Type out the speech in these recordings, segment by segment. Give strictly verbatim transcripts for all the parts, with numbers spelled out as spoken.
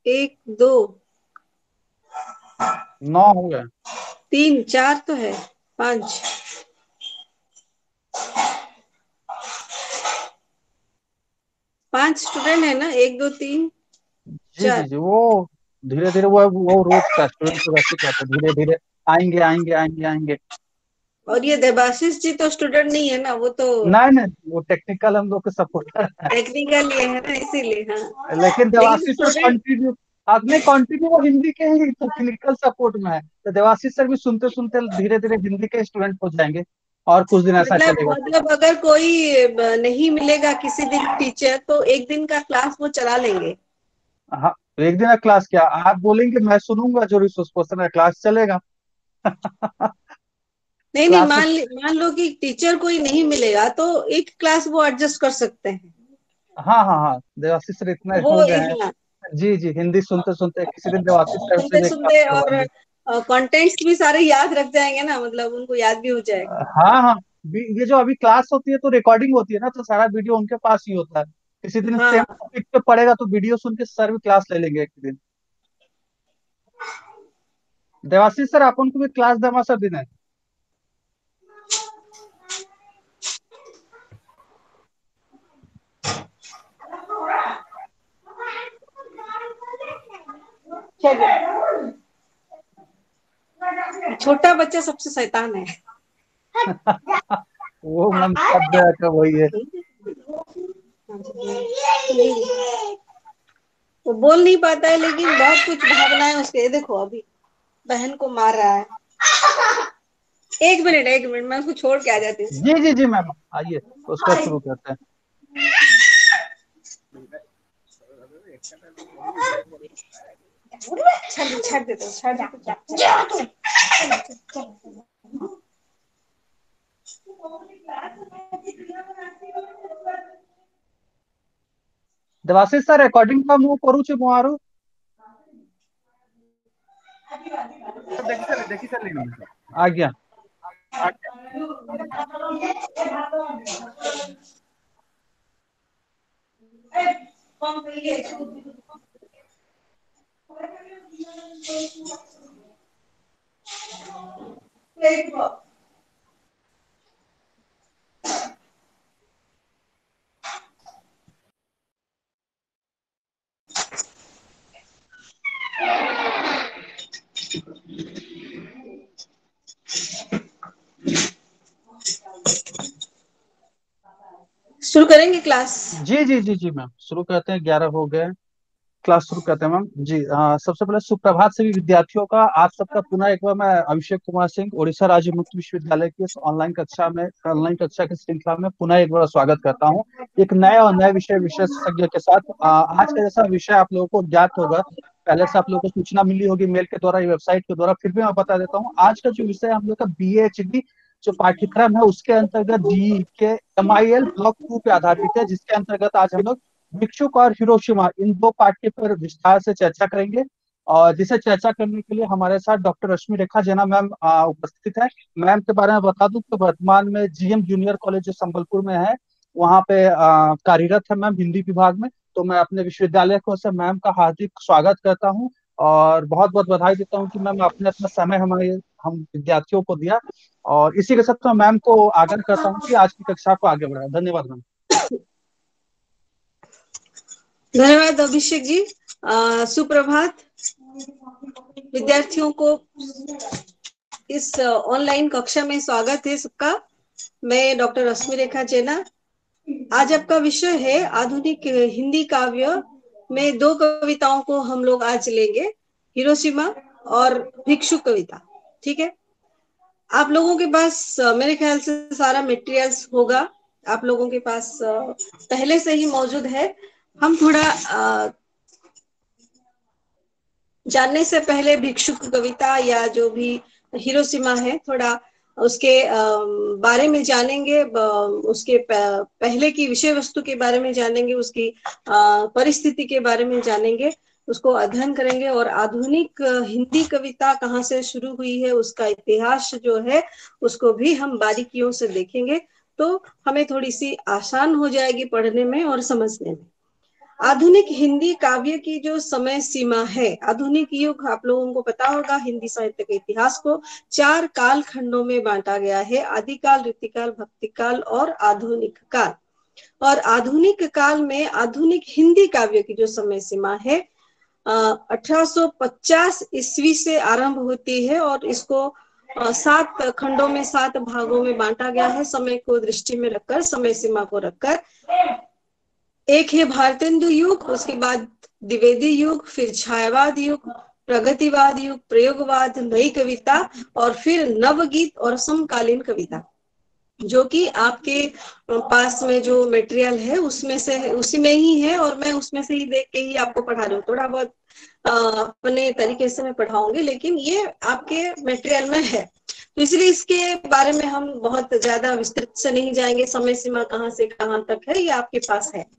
एक, दो, नौ हो गए। तीन, चार तो है, पांच। पांच स्टूडेंट है ना, एक, दो, तीन, जी जी चार। जी, वो धीरे धीरे वो वो रोज का स्टूडेंट तो वैसे ही कहते हैं, धीरे धीरे आएंगे आएंगे आएंगे आएंगे। और ये देबाशीष जी तो स्टूडेंट नहीं है ना, वो तो नहीं नहीं, वो टेक्निकल हम लोग के सपोर्टर है। टेक्निकल ये है ना, इसीलिए। हाँ, लेकिन लेकिन देवाशीष सर स्टूडेंट। कंटिन्यू, आपने कंटिन्यू वो हिंदी के ही टेक्निकल सपोर्ट में है, तो देवाशीष सर भी सुनते सुनते धीरे धीरे हिंदी के स्टूडेंट हो जाएंगे, और कुछ दिन ऐसा मतलब चलेगा। मतलब अगर कोई ब- नहीं मिलेगा किसी दिन टीचर, तो एक दिन का क्लास वो चला लेंगे। हाँ, तो एक दिन का क्लास क्या, आप बोलेंगे मैं सुनूंगा, जो रिसोर्स पर्सन है, क्लास चलेगा। नहीं नहीं, क्लास में। मान ली मान लो कि टीचर कोई नहीं मिलेगा, तो एक क्लास वो एडजस्ट कर सकते हैं। हाँ हाँ हाँ, देवाशीष सर इतने वो हो गए एक, हैं। हाँ, जी जी, हिंदी सुनते सुनते किसी दिन देवाशीष सर से सुनते भी एक क्लास सुनते और करवाएंगे। कंटेंट्स भी सारे याद रख जाएंगे ना, मतलब उनको याद भी हो जाएगा। हाँ हाँ, भी- ये जो अभी क्लास होती है तो रिकॉर्डिंग होती है ना, तो सारा वीडियो उनके पास ही होता है। किसी दिन सेम हाँ। टॉपिक पे पड़ेगा तो वीडियो सुन के सर भी क्लास ले लेंगे एक दिन। देवाशीष सर आप उनको भी क्लास देवा सर दिन है। चलिए, छोटा बच्चा सबसे शैतान है। वो मैम सब जगह का वही है। वो बोल नहीं पाता है, लेकिन बहुत कुछ भावनाएं उसके, ये देखो अभी बहन को मार रहा है। एक मिनट, एक मिनट, मैं उसको छोड़ के आ जाती हूँ। जी जी जी मैम, आइए उसका शुरू करते हैं। छੱड छੱड दे दो, छੱड दे दो, जा तू। देवाशीष सर रिकॉर्डिंग का ମୁଁ କରୁଛି ମୁଁ ଆରୁ ଦେଖି ସାରିଲି ଦେଖି ସାରିଲିଣି ଆଜ୍ଞା। शुरू करेंगे क्लास। जी जी जी जी मैम, शुरू करते हैं, ग्यारह हो गए, क्लास शुरू करते हैं मैम जी। अ, सबसे पहले सुप्रभात सभी विद्यार्थियों का, आप सबका पुनः एक बार मैं अभिषेक कुमार सिंह उड़ीसा राज्य मुक्त विश्वविद्यालय की इस ऑनलाइन कक्षा में ऑनलाइन कक्षा की श्रृंखला में पुनः एक बार स्वागत करता हूँ, एक नए और नए विषय विशेषज्ञ के साथ। अ, आज का जैसा विषय आप लोगों को ज्ञात होगा, पहले से आप लोगों को सूचना मिली होगी मेल के द्वारा या वेबसाइट के द्वारा, फिर भी मैं बता देता हूँ। आज का जो विषय है हम लोग का बी एच डी जो पाठ्यक्रम है, उसके अंतर्गत G K M I L block two पे आधारित है, जिसके अंतर्गत आज हम लोग भिक्षुक और हिरोशिमा इन दो पाठ के पर विस्तार से चर्चा करेंगे। और जिसे चर्चा करने के लिए हमारे साथ डॉक्टर रश्मि रेखा जेना मैम आ, उपस्थित है। मैम के बारे में बता दूं कि वर्तमान में जी एम जूनियर कॉलेज जो संबलपुर में है, वहाँ पे आ, कार्यरत है मैम हिंदी विभाग में। तो मैं अपने विश्वविद्यालय को से मैम का हार्दिक स्वागत करता हूँ, और बहुत बहुत बधाई देता हूँ कि मैम आपने अपना समय हमारे हम विद्यार्थियों को दिया। और इसी के साथ मैं मैम को आग्रह करता हूँ कि आज की कक्षा को आगे बढ़ाए। धन्यवाद मैम। धन्यवाद अभिषेक जी। अ, सुप्रभात विद्यार्थियों को, इस ऑनलाइन कक्षा में स्वागत है सबका। मैं डॉक्टर रश्मि रेखा जेना। आज आपका विषय है आधुनिक हिंदी काव्य में दो कविताओं को हम लोग आज लेंगे, हिरोशिमा और भिक्षु कविता। ठीक है। आप लोगों के पास अ, मेरे ख्याल से सारा मटेरियल्स होगा, आप लोगों के पास अ, पहले से ही मौजूद है। हम थोड़ा अ, जानने से पहले भिक्षुक कविता या जो भी हिरोशिमा है, थोड़ा उसके बारे में जानेंगे, उसके पहले की विषय वस्तु के बारे में जानेंगे, उसकी परिस्थिति के बारे में जानेंगे, उसको अध्ययन करेंगे, और आधुनिक हिंदी कविता कहाँ से शुरू हुई है उसका इतिहास जो है उसको भी हम बारीकियों से देखेंगे। तो हमें थोड़ी सी आसान हो जाएगी पढ़ने में और समझने में। आधुनिक हिंदी काव्य की जो समय सीमा है, आधुनिक युग आप लोगों को पता होगा, हिंदी साहित्य के इतिहास को चार काल खंडों में बांटा गया है, आदिकाल, रीतिकाल, भक्तिकाल और आधुनिक काल। और आधुनिक काल में आधुनिक हिंदी काव्य की जो समय सीमा है अठारह सौ पचास ईस्वी से आरंभ होती है और इसको सात खंडों में, सात भागों में बांटा गया है, समय को दृष्टि में रखकर, समय सीमा को रखकर। एक है भारतेंदु युग, उसके बाद द्विवेदी युग, फिर छायावाद युग, प्रगतिवाद युग, प्रयोगवाद, नई कविता और फिर नवगीत और समकालीन कविता, जो कि आपके पास में जो मटेरियल है उसमें से, उसी में ही है और मैं उसमें से ही देख के ही आपको पढ़ा रही हूँ। थोड़ा बहुत अपने तरीके से मैं पढ़ाऊंगी, लेकिन ये आपके मटेरियल में है, तो इसलिए इसके बारे में हम बहुत ज्यादा विस्तृत से नहीं जाएंगे। समय सीमा कहाँ से कहाँ तक है ये आपके पास है।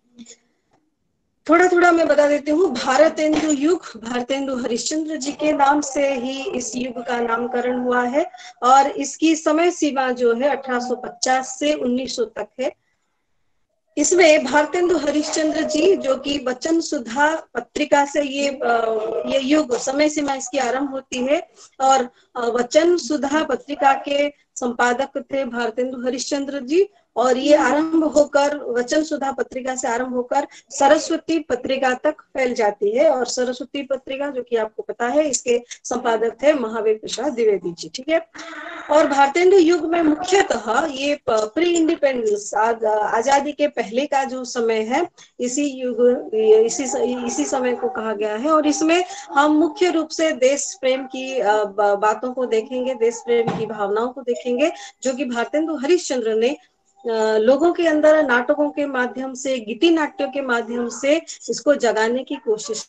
थोड़ा थोड़ा मैं बता देती हूँ। भारतेंदु युग, भारतेंदु हरिश्चंद्र जी के नाम से ही इस युग का नामकरण हुआ है और इसकी समय सीमा जो है अठारह सौ पचास से उन्नीस सौ तक है। इसमें भारतेंदु हरिश्चंद्र जी, जो कि वचन सुधा पत्रिका से ये ये युग, समय सीमा इसकी आरंभ होती है और वचन सुधा पत्रिका के संपादक थे भारतेंदु हरिश्चंद्र जी, और ये आरंभ होकर, वचन सुधा पत्रिका से आरंभ होकर सरस्वती पत्रिका तक फैल जाती है। और सरस्वती पत्रिका, जो कि आपको पता है, इसके संपादक थे महावीर प्रसाद द्विवेदी जी, ठीक है। और भारतेंदु युग में मुख्यतः ये प्री इंडिपेंडेंस, आजादी के पहले का जो समय है, इसी युग, इसी इसी समय को कहा गया है। और इसमें हम मुख्य रूप से देश प्रेम की बातों को देखेंगे, देश प्रेम की भावनाओं को देखेंगे, जो कि भारतेंदु हरिश्चंद्र ने लोगों के अंदर नाटकों के माध्यम से, गीति नाट्यों के माध्यम से इसको जगाने की कोशिश,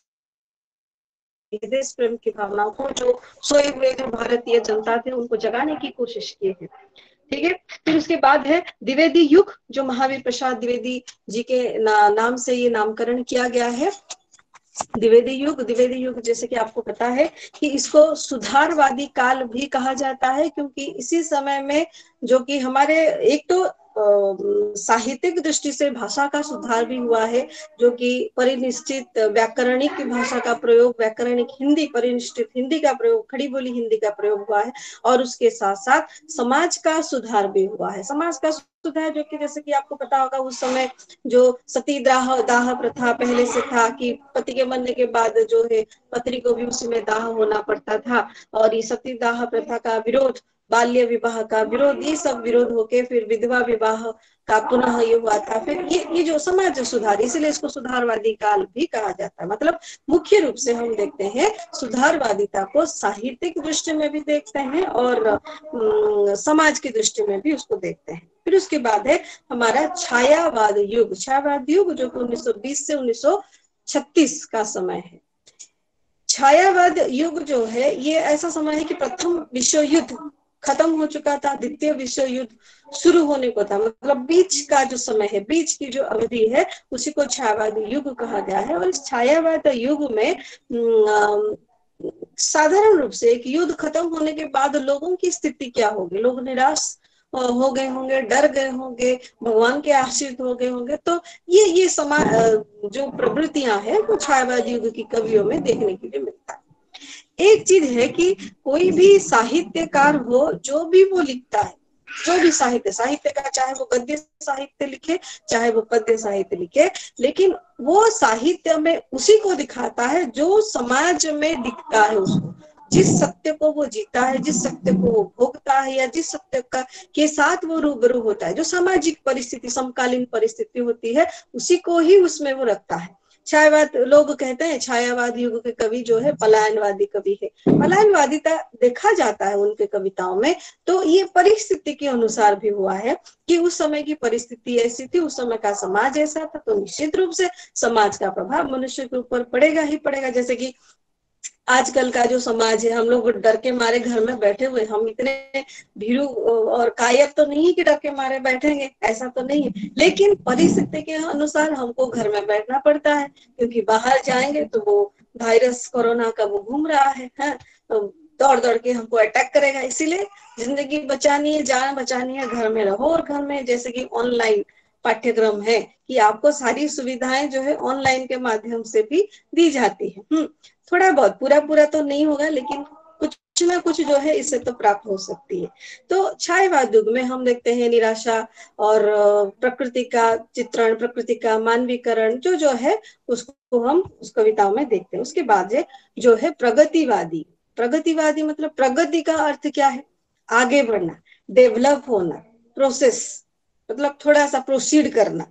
देश प्रेम की भावनाओं को जो सोए हुए जो भारतीय जनता थे उनको जगाने की कोशिश की है, ठीक है। फिर उसके बाद है द्विवेदी युग, जो महावीर प्रसाद द्विवेदी जी के ना, नाम से ये नामकरण किया गया है। द्विवेदी युग, द्विवेदी युग जैसे कि आपको पता है कि इसको सुधारवादी काल भी कहा जाता है, क्योंकि इसी समय में जो कि हमारे एक तो साहित्यिक दृष्टि से भाषा का सुधार भी हुआ है, जो कि परिनिश्चित व्याकरणिक भाषा का प्रयोग, व्याकरणिक हिंदी, परिनिश्चित हिंदी का प्रयोग, खड़ी बोली हिंदी का प्रयोग हुआ है, और उसके साथ साथ समाज का सुधार भी हुआ है। समाज का सुधार जो कि जैसे कि आपको पता होगा, उस समय जो सती दाह दाह प्रथा पहले से था कि पति के मरने के बाद जो है पत्नी को भी उसी में दाह होना पड़ता था, और ये सती दाह प्रथा का विरोध, बाल्य विवाह का विरोध, ये सब विरोध होके फिर विधवा विवाह का पुनः ये हुआ था। फिर ये ये जो समाज सुधार, इसलिए इसको सुधारवादी काल भी कहा जाता है। मतलब मुख्य रूप से हम देखते हैं सुधारवादिता को साहित्यिक दृष्टि में भी देखते हैं और समाज की दृष्टि में भी उसको देखते हैं। फिर उसके बाद है हमारा छायावाद युग, छायावाद युग जो कि उन्नीस सौ बीस से उन्नीस सौ छत्तीस का समय है। छायावाद युग जो है ये ऐसा समय है कि प्रथम विश्व युद्ध खत्म हो चुका था, द्वितीय विश्व युद्ध शुरू होने को था, मतलब बीच का जो समय है, बीच की जो अवधि है, उसी को छायावाद युग कहा गया है। और इस छायावाद युग में साधारण रूप से एक युद्ध खत्म होने के बाद लोगों की स्थिति क्या होगी, लोग निराश हो गए होंगे, डर गए होंगे, भगवान के आश्रित हो गए होंगे। तो ये ये समाज जो प्रवृत्तियां हैं वो छायावाद युग की कवियों में देखने के लिए मिलता है। एक चीज है कि कोई भी साहित्यकार हो, जो भी वो लिखता है, जो भी साहित्य साहित्य का, चाहे वो गद्य साहित्य लिखे, चाहे वो पद्य साहित्य लिखे, लेकिन वो साहित्य में उसी को दिखाता है जो समाज में दिखता है उसको, जिस सत्य को वो जीता है, जिस सत्य को वो भोगता है, या जिस सत्य का के साथ वो रूबरू होता है, जो सामाजिक परिस्थिति, समकालीन परिस्थिति होती है, उसी को ही उसमें वो रखता है। छायावाद, लोग कहते हैं छायावाद युग के कवि जो है पलायनवादी कवि है। पलायनवादिता देखा जाता है उनके कविताओं में, तो ये परिस्थिति के अनुसार भी हुआ है कि उस समय की परिस्थिति ऐसी थी, उस समय का समाज ऐसा था, तो निश्चित रूप से समाज का प्रभाव मनुष्य के ऊपर पड़ेगा ही पड़ेगा। जैसे कि आजकल का जो समाज है, हम लोग डर के मारे घर में बैठे हुए, हम इतने भीरू और कायर तो नहीं कि डर के मारे बैठेंगे, ऐसा तो नहीं है, लेकिन परिस्थिति के अनुसार हमको घर में बैठना पड़ता है, क्योंकि बाहर जाएंगे तो वो वायरस कोरोना का वो घूम रहा है, है? तो दौड़ दौड़ के हमको अटैक करेगा। इसीलिए जिंदगी बचानी है, जान बचानी है, घर में रहो, और घर में जैसे कि ऑनलाइन पाठ्यक्रम है कि आपको सारी सुविधाएं जो है ऑनलाइन के माध्यम से भी दी जाती है। हम्म थोड़ा बहुत, पूरा पूरा तो नहीं होगा, लेकिन कुछ ना कुछ जो है इससे तो प्राप्त हो सकती है। तो छायावाद युग में हम देखते हैं निराशा और प्रकृति का चित्रण, प्रकृति का मानवीकरण जो जो है उसको हम उस कविताओं में देखते हैं। उसके बाद है जो है प्रगतिवादी। प्रगतिवादी मतलब प्रगति का अर्थ क्या है? आगे बढ़ना, डेवलप होना, प्रोसेस, मतलब थोड़ा सा प्रोसीड करना।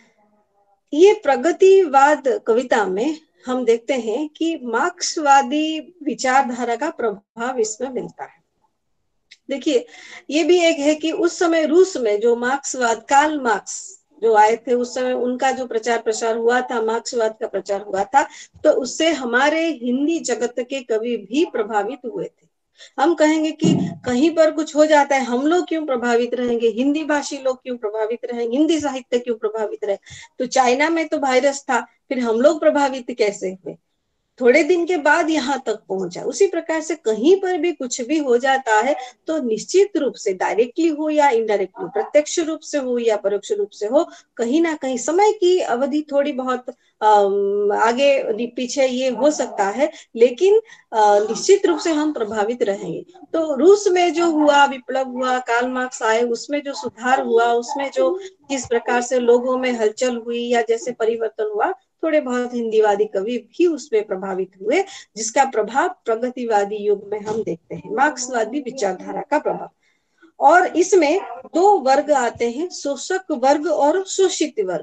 ये प्रगतिवाद कविता में हम देखते हैं कि मार्क्सवादी विचारधारा का प्रभाव इसमें मिलता है। देखिए, ये भी एक है कि उस समय रूस में जो मार्क्सवाद, कार्ल मार्क्स जो आए थे उस समय, उनका जो प्रचार प्रसार हुआ था, मार्क्सवाद का प्रचार हुआ था, तो उससे हमारे हिंदी जगत के कवि भी प्रभावित हुए थे। हम कहेंगे कि कहीं पर कुछ हो जाता है, हम लोग क्यों प्रभावित रहेंगे, हिंदी भाषी लोग क्यों प्रभावित रहेंगे, हिंदी साहित्य क्यों प्रभावित रहे? तो चाइना में तो वायरस था, फिर हम लोग प्रभावित कैसे हुए? थोड़े दिन के बाद यहाँ तक पहुंचा। उसी प्रकार से कहीं पर भी कुछ भी हो जाता है तो निश्चित रूप से, डायरेक्टली हो या इनडायरेक्टली, प्रत्यक्ष रूप से हो या परोक्ष रूप से हो, कहीं ना कहीं समय की अवधि थोड़ी बहुत आगे पीछे ये हो सकता है, लेकिन निश्चित रूप से हम प्रभावित रहेंगे। तो रूस में जो हुआ, विप्लव हुआ, कार्ल मार्क्स आए, उसमें जो सुधार हुआ, उसमें जो किस प्रकार से लोगों में हलचल हुई या जैसे परिवर्तन हुआ, थोड़े बहुत हिंदीवादी कवि भी उसमें प्रभावित हुए, जिसका प्रभाव प्रगतिवादी युग में हम देखते हैं, मार्क्सवादी विचारधारा का प्रभाव। और इसमें दो वर्ग आते हैं, शोषक वर्ग और शोषित वर्ग।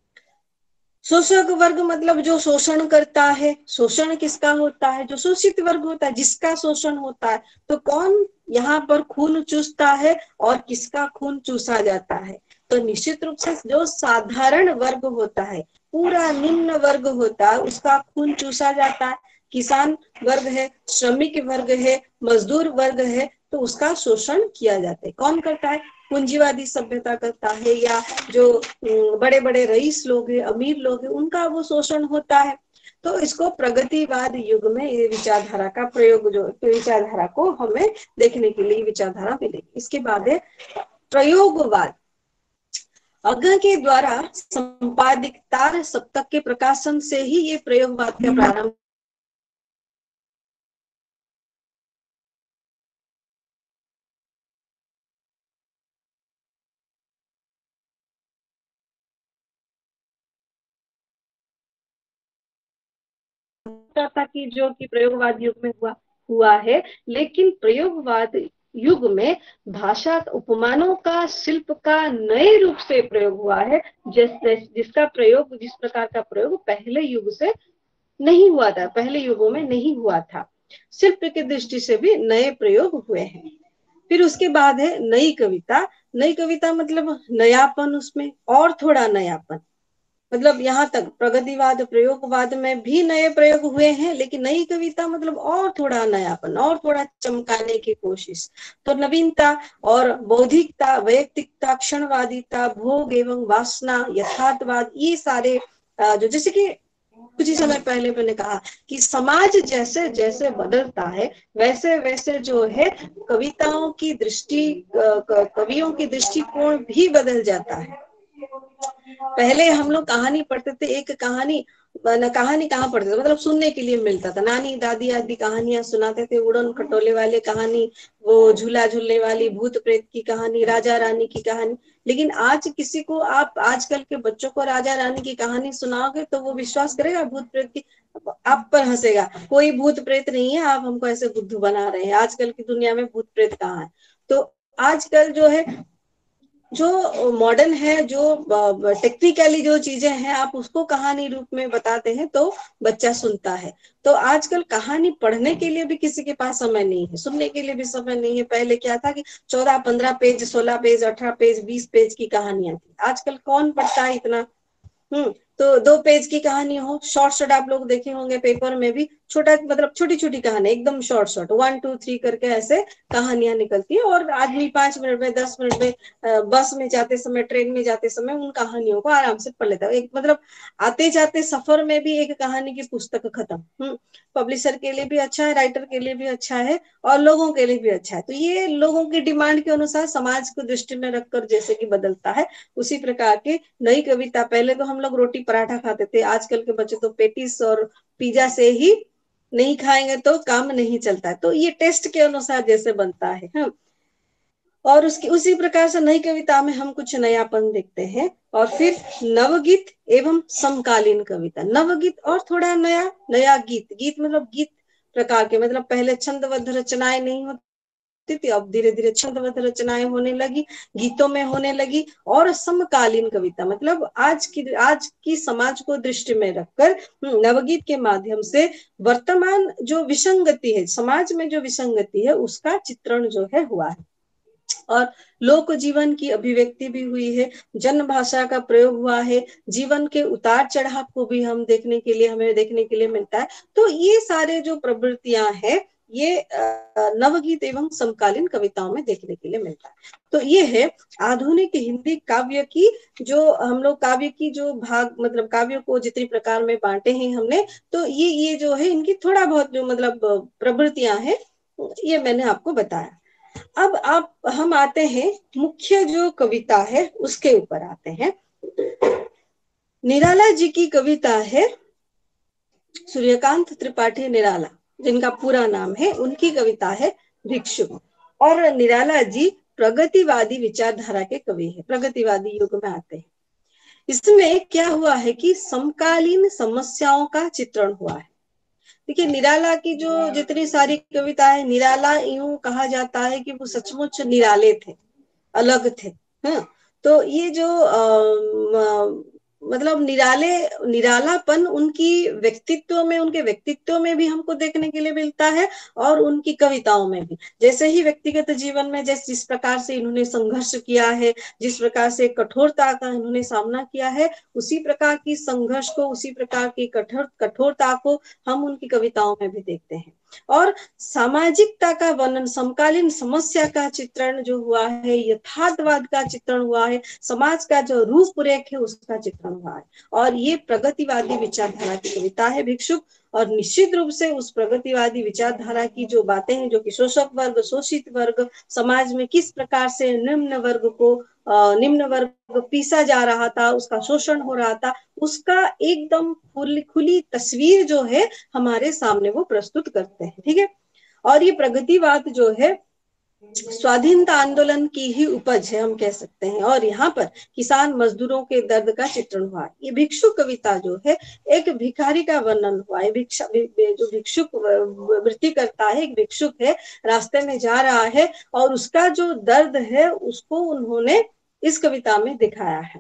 शोषक वर्ग मतलब जो शोषण करता है। शोषण किसका होता है? जो शोषित वर्ग होता है, जिसका शोषण होता है। तो कौन यहाँ पर खून चूसता है और किसका खून चूसा जाता है? तो निश्चित रूप से जो साधारण वर्ग होता है, पूरा निम्न वर्ग होता है, उसका खून चूसा जाता है। किसान वर्ग है, श्रमिक वर्ग है, मजदूर वर्ग है, तो उसका शोषण किया जाता है। कौन करता है? पूंजीवादी सभ्यता करता है, या जो बड़े बड़े रईस लोग हैं, अमीर लोग हैं, उनका वो शोषण होता है। तो इसको प्रगतिवाद युग में ये विचारधारा का प्रयोग, जो विचारधारा को हमें देखने के लिए विचारधारा मिलेगी। इसके बाद है प्रयोगवाद। अग्गा के द्वारा संपादित तार सप्तक के प्रकाशन से ही ये प्रयोगवाद का प्रारंभ था कि जो कि प्रयोगवाद युग में हुआ हुआ है। लेकिन प्रयोगवाद युग में भाषा, उपमानों का, शिल्प का नए रूप से प्रयोग हुआ है, जिस जिसका प्रयोग, जिस प्रकार का प्रयोग पहले युग से नहीं हुआ था, पहले युगों में नहीं हुआ था। शिल्प की दृष्टि से भी नए प्रयोग हुए हैं। फिर उसके बाद है नई कविता। नई कविता मतलब नयापन, उसमें और थोड़ा नयापन। मतलब यहाँ तक प्रगतिवाद, प्रयोगवाद में भी नए प्रयोग हुए हैं, लेकिन नई कविता मतलब और थोड़ा नयापन, और थोड़ा चमकाने की कोशिश। तो नवीनता और बौद्धिकता, वैयक्तिकता, क्षणवादिता, भोग एवं वासना, यथार्थवाद, ये सारे जो, जैसे कि कुछ ही समय पहले मैंने कहा कि समाज जैसे जैसे बदलता है, वैसे वैसे जो है कविताओं की दृष्टि, कवियों की दृष्टिकोण भी बदल जाता है। पहले हम लोग कहानी पढ़ते थे, एक कहानी न, कहानी कहाँ पढ़ते थे, मतलब सुनने के लिए मिलता था, नानी दादी आदि कहानियां सुनाते थे, उड़न खटोले वाले कहानी, वो झूला झूलने वाली, भूत प्रेत की कहानी, राजा रानी की कहानी। लेकिन आज किसी को आप, आजकल के बच्चों को राजा रानी की कहानी सुनाओगे तो वो विश्वास करेगा भूत प्रेत की? आप पर हंसेगा, कोई भूत प्रेत नहीं है, आप हमको ऐसे बुद्धू बना रहे हैं, आजकल की दुनिया में भूत प्रेत कहाँ है? तो आजकल जो है, जो मॉडर्न है, जो टेक्निकली जो चीजें हैं, आप उसको कहानी रूप में बताते हैं तो बच्चा सुनता है। तो आजकल कहानी पढ़ने के लिए भी किसी के पास समय नहीं है, सुनने के लिए भी समय नहीं है। पहले क्या था कि चौदह पंद्रह पेज, सोलह पेज, अठारह पेज, बीस पेज की कहानियां थी। आजकल कौन पढ़ता है इतना? हम्म तो दो पेज की कहानी हो, शॉर्ट शॉर्ट आप लोग देखे होंगे पेपर में भी, छोटा मतलब छोटी छोटी कहानी, एकदम short short, one two three करके ऐसे कहानियां निकलती है, और आदमी पांच मिनट में, दस मिनट में, बस में जाते समय, ट्रेन में जाते समय उन कहानियों को आराम से पढ़ लेता है। एक मतलब आते जाते सफर में भी एक कहानी की पुस्तक खत्म। हम्म पब्लिशर के लिए भी अच्छा है, राइटर के लिए भी अच्छा है, और लोगों के लिए भी अच्छा है। तो ये लोगों की डिमांड के अनुसार समाज को दृष्टि में रखकर जैसे कि बदलता है, उसी प्रकार की नई कविता। पहले तो हम लोग रोटी पराठा खाते थे, आजकल के बच्चे तो पेटिस और पिज्जा से ही नहीं खाएंगे तो काम नहीं चलता है। तो ये टेस्ट के अनुसार जैसे बनता है। हाँ, और उसकी उसी प्रकार से नई कविता में हम कुछ नयापन देखते हैं। और फिर नवगीत एवं समकालीन कविता। नवगीत और थोड़ा नया, नया गीत, गीत मतलब गीत प्रकार के, मतलब पहले छंदबद्ध रचनाएं नहीं होती थी, अब धीरे धीरे छंदबद्ध रचनाएं होने लगी, गीतों में होने लगी। और समकालीन कविता मतलब आज की आज की समाज को दृष्टि में रखकर नवगीत के माध्यम से वर्तमान जो विसंगति है, समाज में जो विसंगति है, उसका चित्रण जो है हुआ है। और लोक जीवन की अभिव्यक्ति भी हुई है, जन भाषा का प्रयोग हुआ है, जीवन के उतार चढ़ाव को भी हम देखने के लिए हमें देखने के लिए मिलता है। तो ये सारे जो प्रवृत्तियां हैं, ये नवगीत एवं समकालीन कविताओं में देखने के लिए मिलता है। तो ये है आधुनिक हिंदी काव्य की, जो हम लोग काव्य की जो भाग मतलब काव्य को जितनी प्रकार में बांटे हैं हमने, तो ये ये जो है इनकी थोड़ा बहुत जो मतलब प्रवृत्तियां हैं, ये मैंने आपको बताया। अब आप हम आते हैं मुख्य जो कविता है उसके ऊपर आते हैं। निराला जी की कविता है, सूर्यकांत त्रिपाठी निराला जिनका पूरा नाम है, उनकी कविता है भिक्षुक। और निराला जी प्रगतिवादी विचारधारा के कवि है, प्रगतिवादी युग में आते हैं। इसमें क्या हुआ है कि समकालीन समस्याओं का चित्रण हुआ है। देखिए निराला की जो जितनी सारी कविता है, निराला यूं कहा जाता है कि वो सचमुच निराले थे, अलग थे। हाँ, तो ये जो आ, मतलब निराले निरालापन उनकी व्यक्तित्व में, उनके व्यक्तित्व में भी हमको देखने के लिए मिलता है, और उनकी कविताओं में भी। जैसे ही व्यक्तिगत जीवन में जैसे जिस प्रकार से इन्होंने संघर्ष किया है, जिस प्रकार से कठोरता का इन्होंने सामना किया है, उसी प्रकार की संघर्ष को, उसी प्रकार की कठोर कठोरता को हम उनकी कविताओं में भी देखते हैं। और सामाजिकता का वर्णन, समकालीन समस्या का चित्रण जो हुआ है, यथार्थवाद का चित्रण हुआ है, समाज का जो रूपरेख है उसका चित्रण हुआ है। और ये प्रगतिवादी विचारधारा की कविता है भिक्षुक। और निश्चित रूप से उस प्रगतिवादी विचारधारा की जो बातें हैं, जो कि शोषक वर्ग, शोषित वर्ग, समाज में किस प्रकार से निम्न वर्ग को निम्न वर्ग पीसा जा रहा था, उसका शोषण हो रहा था, उसका एकदम खुली तस्वीर जो है हमारे सामने वो प्रस्तुत करते हैं। ठीक है। और ये प्रगतिवाद जो है स्वाधीनता आंदोलन की ही उपज है, हम कह सकते हैं। और यहाँ पर किसान मजदूरों के दर्द का चित्रण हुआ। ये भिक्षु कविता जो है, एक भिखारी का वर्णन हुआ है। भिक्षा जो भिक्षुक वृत्ति करता है, एक भिक्षुक है, रास्ते में जा रहा है, और उसका जो दर्द है उसको उन्होंने इस कविता में दिखाया है।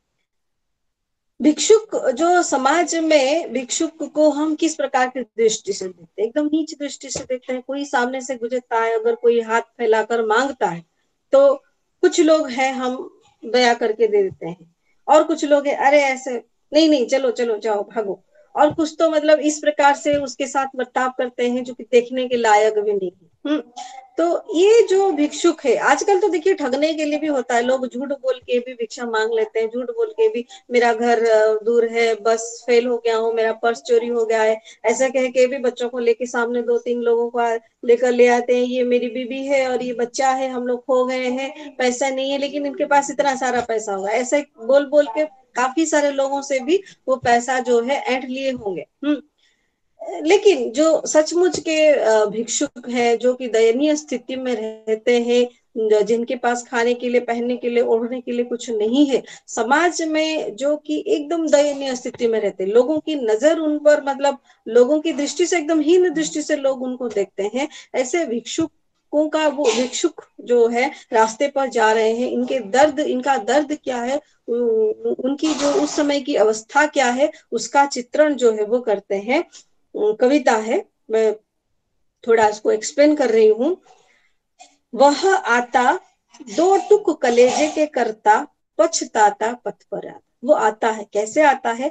भिक्षुक जो समाज में, भिक्षुक को हम किस प्रकार की दृष्टि से देखते हैं? एकदम नीच दृष्टि से देखते हैं। कोई सामने से गुजरता है, अगर कोई हाथ फैलाकर मांगता है, तो कुछ लोग हैं हम दया करके दे देते हैं, और कुछ लोग हैं अरे ऐसे नहीं नहीं चलो चलो जाओ भागो, और कुछ तो मतलब इस प्रकार से उसके साथ बर्ताव करते हैं जो कि देखने के लायक भी नहीं है। हम्म तो ये जो भिक्षुक है, आजकल तो देखिए ठगने के लिए भी होता है, लोग झूठ बोल के भी भिक्षा मांग लेते हैं, झूठ बोल के भी मेरा घर दूर है, बस फेल हो गया हूँ, मेरा पर्स चोरी हो गया है, ऐसा कह के भी बच्चों को लेके सामने दो तीन लोगों को लेकर ले आते हैं, ये मेरी बीबी है और ये बच्चा है, हम लोग खो गए हैं, पैसा नहीं है, लेकिन इनके पास इतना सारा पैसा होगा, ऐसे बोल बोल के काफी सारे लोगों से भी वो पैसा जो है ऐंठ लिए होंगे। हम्म लेकिन जो सचमुच के भिक्षुक है, जो कि दयनीय स्थिति में रहते हैं, जिनके पास खाने के लिए, पहनने के लिए, ओढ़ने के लिए कुछ नहीं है, समाज में जो कि एकदम दयनीय स्थिति में रहते हैं, लोगों की नजर उन पर मतलब लोगों की दृष्टि से एकदम हीन दृष्टि से लोग उनको देखते हैं, ऐसे भिक्षुकों का वो भिक्षुक जो है रास्ते पर जा रहे हैं, इनके दर्द, इनका दर्द क्या है, उनकी जो उस समय की अवस्था क्या है, उसका चित्रण जो है वो करते हैं। कविता है, मैं थोड़ा इसको एक्सप्लेन कर रही हूँ। वह आता दो टुक कलेजे के करता, पछताता पथ पर आता। वो आता है, कैसे आता है?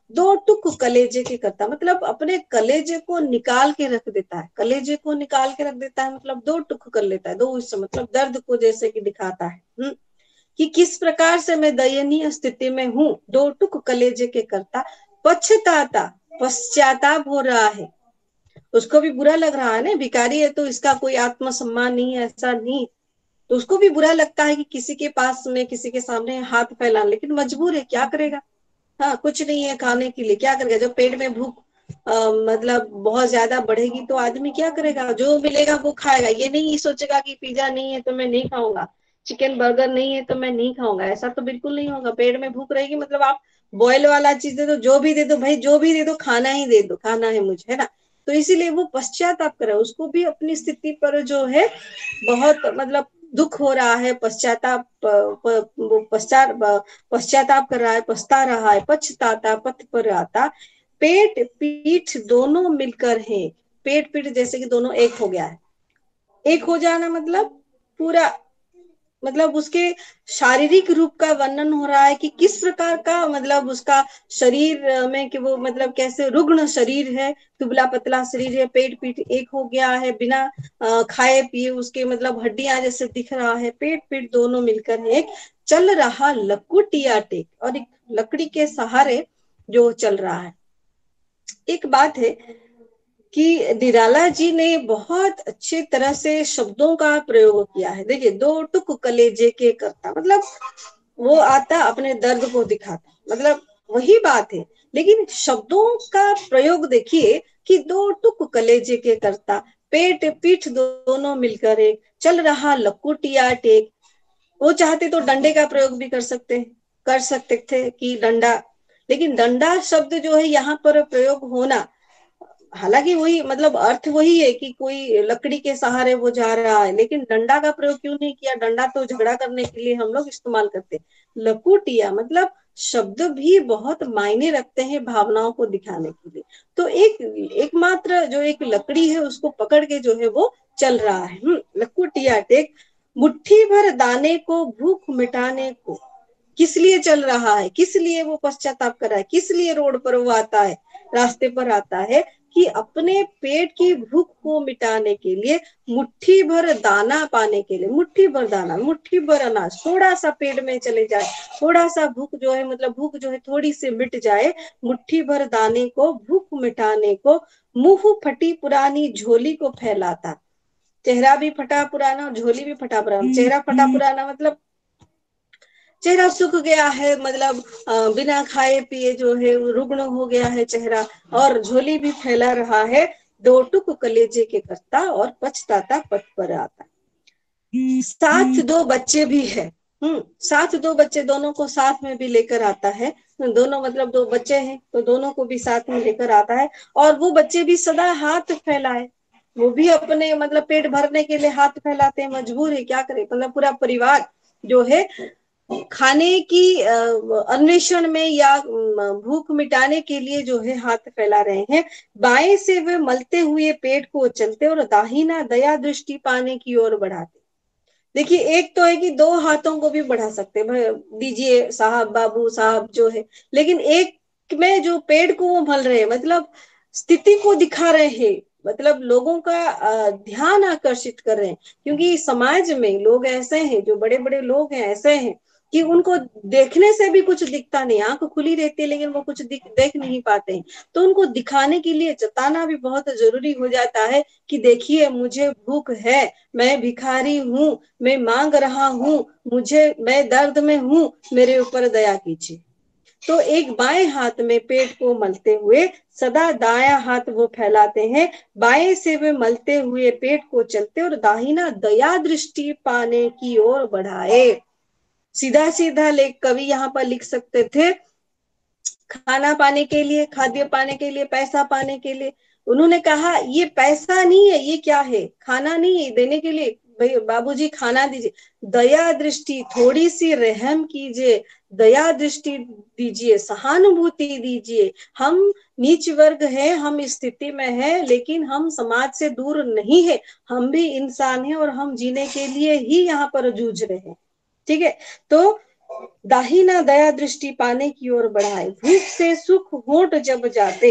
दो टुक कलेजे के करता, मतलब अपने कलेजे को निकाल के रख देता है, कलेजे को निकाल के रख देता है, मतलब दो टुक कर लेता है, दो हिस्से, मतलब दर्द को जैसे कि दिखाता है। हम्म कि किस प्रकार से मैं दयनीय स्थिति में हूँ, दो टुक कलेजे के करता, पछताता, पश्चाताप हो रहा है, उसको भी बुरा लग रहा है ना, भिखारी है तो इसका कोई आत्मसम्मान नहीं है, ऐसा नहीं, तो उसको भी बुरा लगता है कि किसी के पास में, किसी के सामने हाथ फैला, लेकिन मजबूर है, क्या करेगा। हाँ, कुछ नहीं है खाने के लिए, क्या करेगा, जब पेट में भूख अ, मतलब बहुत ज्यादा बढ़ेगी तो आदमी क्या करेगा, जो मिलेगा वो खाएगा, ये नहीं सोचेगा कि पिज्जा नहीं है तो मैं नहीं खाऊंगा, चिकन बर्गर नहीं है तो मैं नहीं खाऊंगा, ऐसा तो बिल्कुल नहीं होगा। पेट में भूख रहेगी मतलब आप बॉयल वाला चीज दे दो, जो भी दे दो भाई, जो भी दे दो, खाना ही दे दो, खाना है मुझे, है ना। तो इसीलिए वो पश्चाताप करे, उसको भी अपनी स्थिति पर जो है बहुत मतलब दुख हो रहा है, पश्चाताप, वो पश्चात पश्चाताप कर रहा है, पछता रहा है, पछताता, पथ पर आता, पेट पीठ दोनों मिलकर है, पेट पीठ जैसे कि दोनों एक हो गया है, एक हो जाना मतलब पूरा, मतलब उसके शारीरिक रूप का वर्णन हो रहा है कि किस प्रकार का मतलब उसका शरीर में, कि वो मतलब कैसे रुग्ण शरीर है, दुबला पतला शरीर है, पेट पीठ एक हो गया है, बिना खाए पिए उसके मतलब हड्डियां जैसे दिख रहा है, पेट पीठ दोनों मिलकर है एक, चल रहा लकुटिया टेक, और एक लकड़ी के सहारे जो चल रहा है। एक बात है कि निराला जी ने बहुत अच्छे तरह से शब्दों का प्रयोग किया है। देखिए, दो टुक कलेजे के करता, मतलब वो आता अपने दर्द को दिखाता, मतलब वही बात है, लेकिन शब्दों का प्रयोग देखिए कि दो टुक कलेजे के करता, पेट पीठ दोनों मिलकर एक, चल रहा लकुटिया टेक, वो चाहते तो डंडे का प्रयोग भी कर सकते कर सकते थे कि डंडा, लेकिन डंडा शब्द जो है यहाँ पर प्रयोग होना, हालांकि वही मतलब अर्थ वही है कि कोई लकड़ी के सहारे वो जा रहा है, लेकिन डंडा का प्रयोग क्यों नहीं किया, डंडा तो झगड़ा करने के लिए हम लोग इस्तेमाल करते, लकुटिया मतलब शब्द भी बहुत मायने रखते हैं भावनाओं को दिखाने के लिए। तो एक एकमात्र जो एक लकड़ी है उसको पकड़ के जो है वो चल रहा है, हम्म लकुटिया टेक, मुट्ठी भर दाने को भूख मिटाने को, किस लिए चल रहा है, किस लिए वो पश्चाताप कर रहा है, किस लिए रोड पर वो आता है, रास्ते पर आता है, कि अपने पेट की भूख को मिटाने के लिए, मुट्ठी भर दाना पाने के लिए, मुट्ठी भर दाना, मुट्ठी भर अनाज थोड़ा सा पेट में चले जाए, थोड़ा सा भूख जो है मतलब भूख जो है थोड़ी सी मिट जाए, मुट्ठी भर दाने को भूख मिटाने को, मुंह फटी पुरानी झोली को फैलाता, चेहरा भी फटा पुराना और झोली भी फटा पुराना, चेहरा फटा पुराना मतलब चेहरा सूख गया है, मतलब बिना खाए पिए जो है रुग्ण हो गया है चेहरा, और झोली भी फैला रहा है, दो टुक कलेजे के करता और पछताता पथ पर आता, साथ दो बच्चे भी है, हम्म साथ दो बच्चे, दोनों को साथ में भी लेकर आता है, दोनों मतलब दो बच्चे हैं तो दोनों को भी साथ में लेकर आता है, और वो बच्चे भी सदा हाथ फैलाए, वो भी अपने मतलब पेट भरने के लिए हाथ फैलाते हैं, मजबूर है, क्या करे, मतलब पूरा परिवार जो है खाने की अन्वेषण में या भूख मिटाने के लिए जो है हाथ फैला रहे हैं, बाएं से वे मलते हुए पेट को चलते और दाहिना दया दृष्टि पाने की ओर बढ़ाते। देखिए, एक तो है कि दो हाथों को भी बढ़ा सकते हैं, दीजिए साहब, बाबू साहब जो है, लेकिन एक में जो पेड़ को वो मल रहे हैं, मतलब स्थिति को दिखा रहे हैं, मतलब लोगों का ध्यान आकर्षित कर रहे हैं, क्योंकि समाज में लोग ऐसे हैं, जो बड़े बड़े लोग हैं ऐसे हैं कि उनको देखने से भी कुछ दिखता नहीं, आंख खुली रहती है लेकिन वो कुछ दिख देख नहीं पाते हैं, तो उनको दिखाने के लिए जताना भी बहुत जरूरी हो जाता है कि देखिए मुझे भूख है, मैं भिखारी हूँ, मैं मांग रहा हूँ, मुझे मैं दर्द में हूँ, मेरे ऊपर दया कीजिए। तो एक बाएं हाथ में पेट को मलते हुए सदा दायां हाथ वो फैलाते हैं, बाएं से वे मलते हुए पेट को चलते और दाहिना दया दृष्टि पाने की ओर बढ़ाए। सीधा सीधा लेख कवि यहाँ पर लिख सकते थे, खाना पाने के लिए, खाद्य पाने के लिए, पैसा पाने के लिए, उन्होंने कहा ये पैसा नहीं है, ये क्या है, खाना नहीं है देने के लिए, भाई बाबूजी खाना दीजिए, दया दृष्टि, थोड़ी सी रहम कीजिए, दया दृष्टि दीजिए, सहानुभूति दीजिए, हम नीच वर्ग है, हम इस स्थिति में है, लेकिन हम समाज से दूर नहीं है, हम भी इंसान हैं और हम जीने के लिए ही यहाँ पर जूझ रहे हैं, ठीक है। तो दाहिना दया दृष्टि पाने की ओर बढ़ाए, भूख से सुख होंठ जब जाते,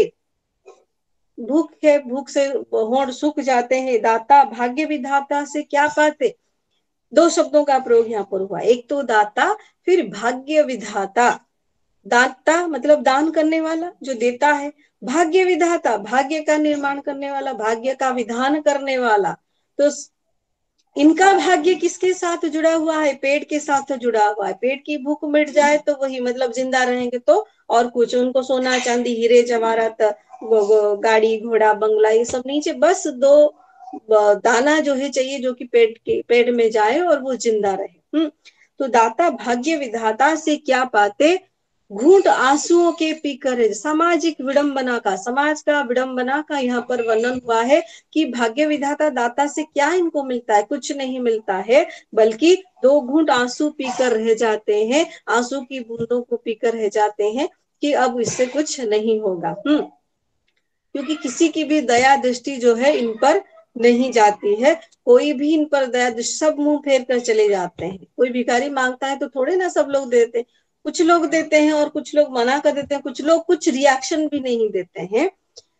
भूख है, भूख से होंठ सूख जाते हैं, दाता भाग्य विधाता से क्या पाते। दो शब्दों का प्रयोग यहाँ पर हुआ, एक तो दाता, फिर भाग्य विधाता। दाता मतलब दान करने वाला जो देता है, भाग्य विधाता भाग्य का निर्माण करने वाला, भाग्य का विधान करने वाला। तो इनका भाग्य किसके साथ जुड़ा हुआ है, पेट के साथ जुड़ा हुआ है। पेट की भूख मिट जाए तो वही मतलब जिंदा रहेंगे तो और कुछ उनको सोना चांदी हीरे जवाहरात गाड़ी घोड़ा बंगला ये सब नीचे, बस दो दाना जो है चाहिए जो कि पेट के पेट में जाए और वो जिंदा रहे। हम्म तो दाता भाग्य विधाता से क्या पाते, घूंट आंसुओं के पीकर है। सामाजिक विडंबना का, समाज का विडंबना का यहाँ पर वर्णन हुआ है कि भाग्य विधाता दाता से क्या इनको मिलता है, कुछ नहीं मिलता है, बल्कि दो घूंट आंसू पीकर रह जाते हैं, आंसू की बूंदों को पीकर रह जाते हैं कि अब इससे कुछ नहीं होगा। हम्म क्योंकि किसी की भी दया दृष्टि जो है इन पर नहीं जाती है, कोई भी इन पर दया दृष्टि, सब मुंह फेर कर चले जाते हैं। कोई भिखारी मांगता है तो थोड़े ना सब लोग देते, कुछ लोग देते हैं और कुछ लोग मना कर देते हैं, कुछ लोग कुछ रिएक्शन भी नहीं देते हैं।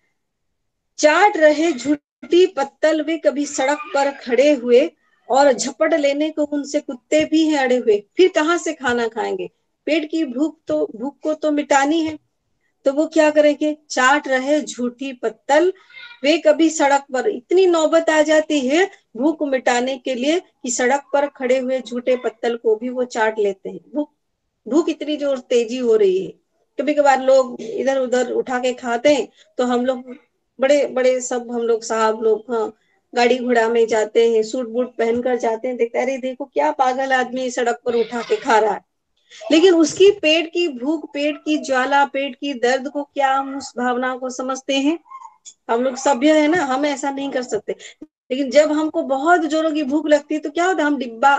चाट रहे झूठी पत्तल वे कभी सड़क पर खड़े हुए, और झपट लेने को उनसे कुत्ते भी हैं अड़े हुए। फिर कहाँ से खाना खाएंगे, पेट की भूख तो भूख को तो मिटानी है, तो वो क्या करेंगे, चाट रहे झूठी पत्तल वे कभी सड़क पर। इतनी नौबत आ जाती है भूख मिटाने के लिए कि सड़क पर खड़े हुए झूठे पत्तल को भी वो चाट लेते हैं। भूख भूख इतनी जोर तेजी हो रही है, कभी कभार लोग इधर उधर उठा के खाते हैं, तो हम लोग बड़े बड़े सब हम लोग साहब लोग, हाँ, गाड़ी घोड़ा में जाते हैं, सूट बूट पहनकर जाते हैं, देखते अरे देखो क्या पागल आदमी सड़क पर उठा के खा रहा है। लेकिन उसकी पेट की भूख, पेट की ज्वाला, पेट की दर्द को क्या हम उस भावना को समझते हैं। हम लोग सभ्य है ना, हम ऐसा नहीं कर सकते। लेकिन जब हमको बहुत जोरों की भूख लगती है तो क्या होता है, हम डिब्बा,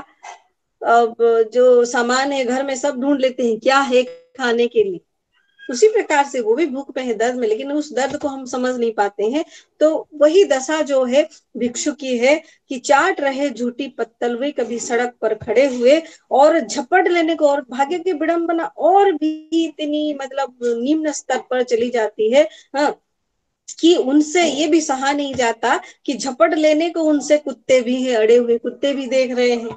अब जो सामान है घर में सब ढूंढ लेते हैं क्या है खाने के लिए। उसी प्रकार से वो भी भूख में है, दर्द में, लेकिन उस दर्द को हम समझ नहीं पाते हैं। तो वही दशा जो है भिक्षु की है कि चाट रहे झूठी पत्तल वे कभी सड़क पर खड़े हुए, और झपट लेने को, और भाग्य की विडंबना और भी इतनी मतलब निम्न स्तर पर चली जाती है, हाँ, कि उनसे ये भी सहा नहीं जाता कि झपट लेने को उनसे कुत्ते भी हैं अड़े हुए, कुत्ते भी देख रहे हैं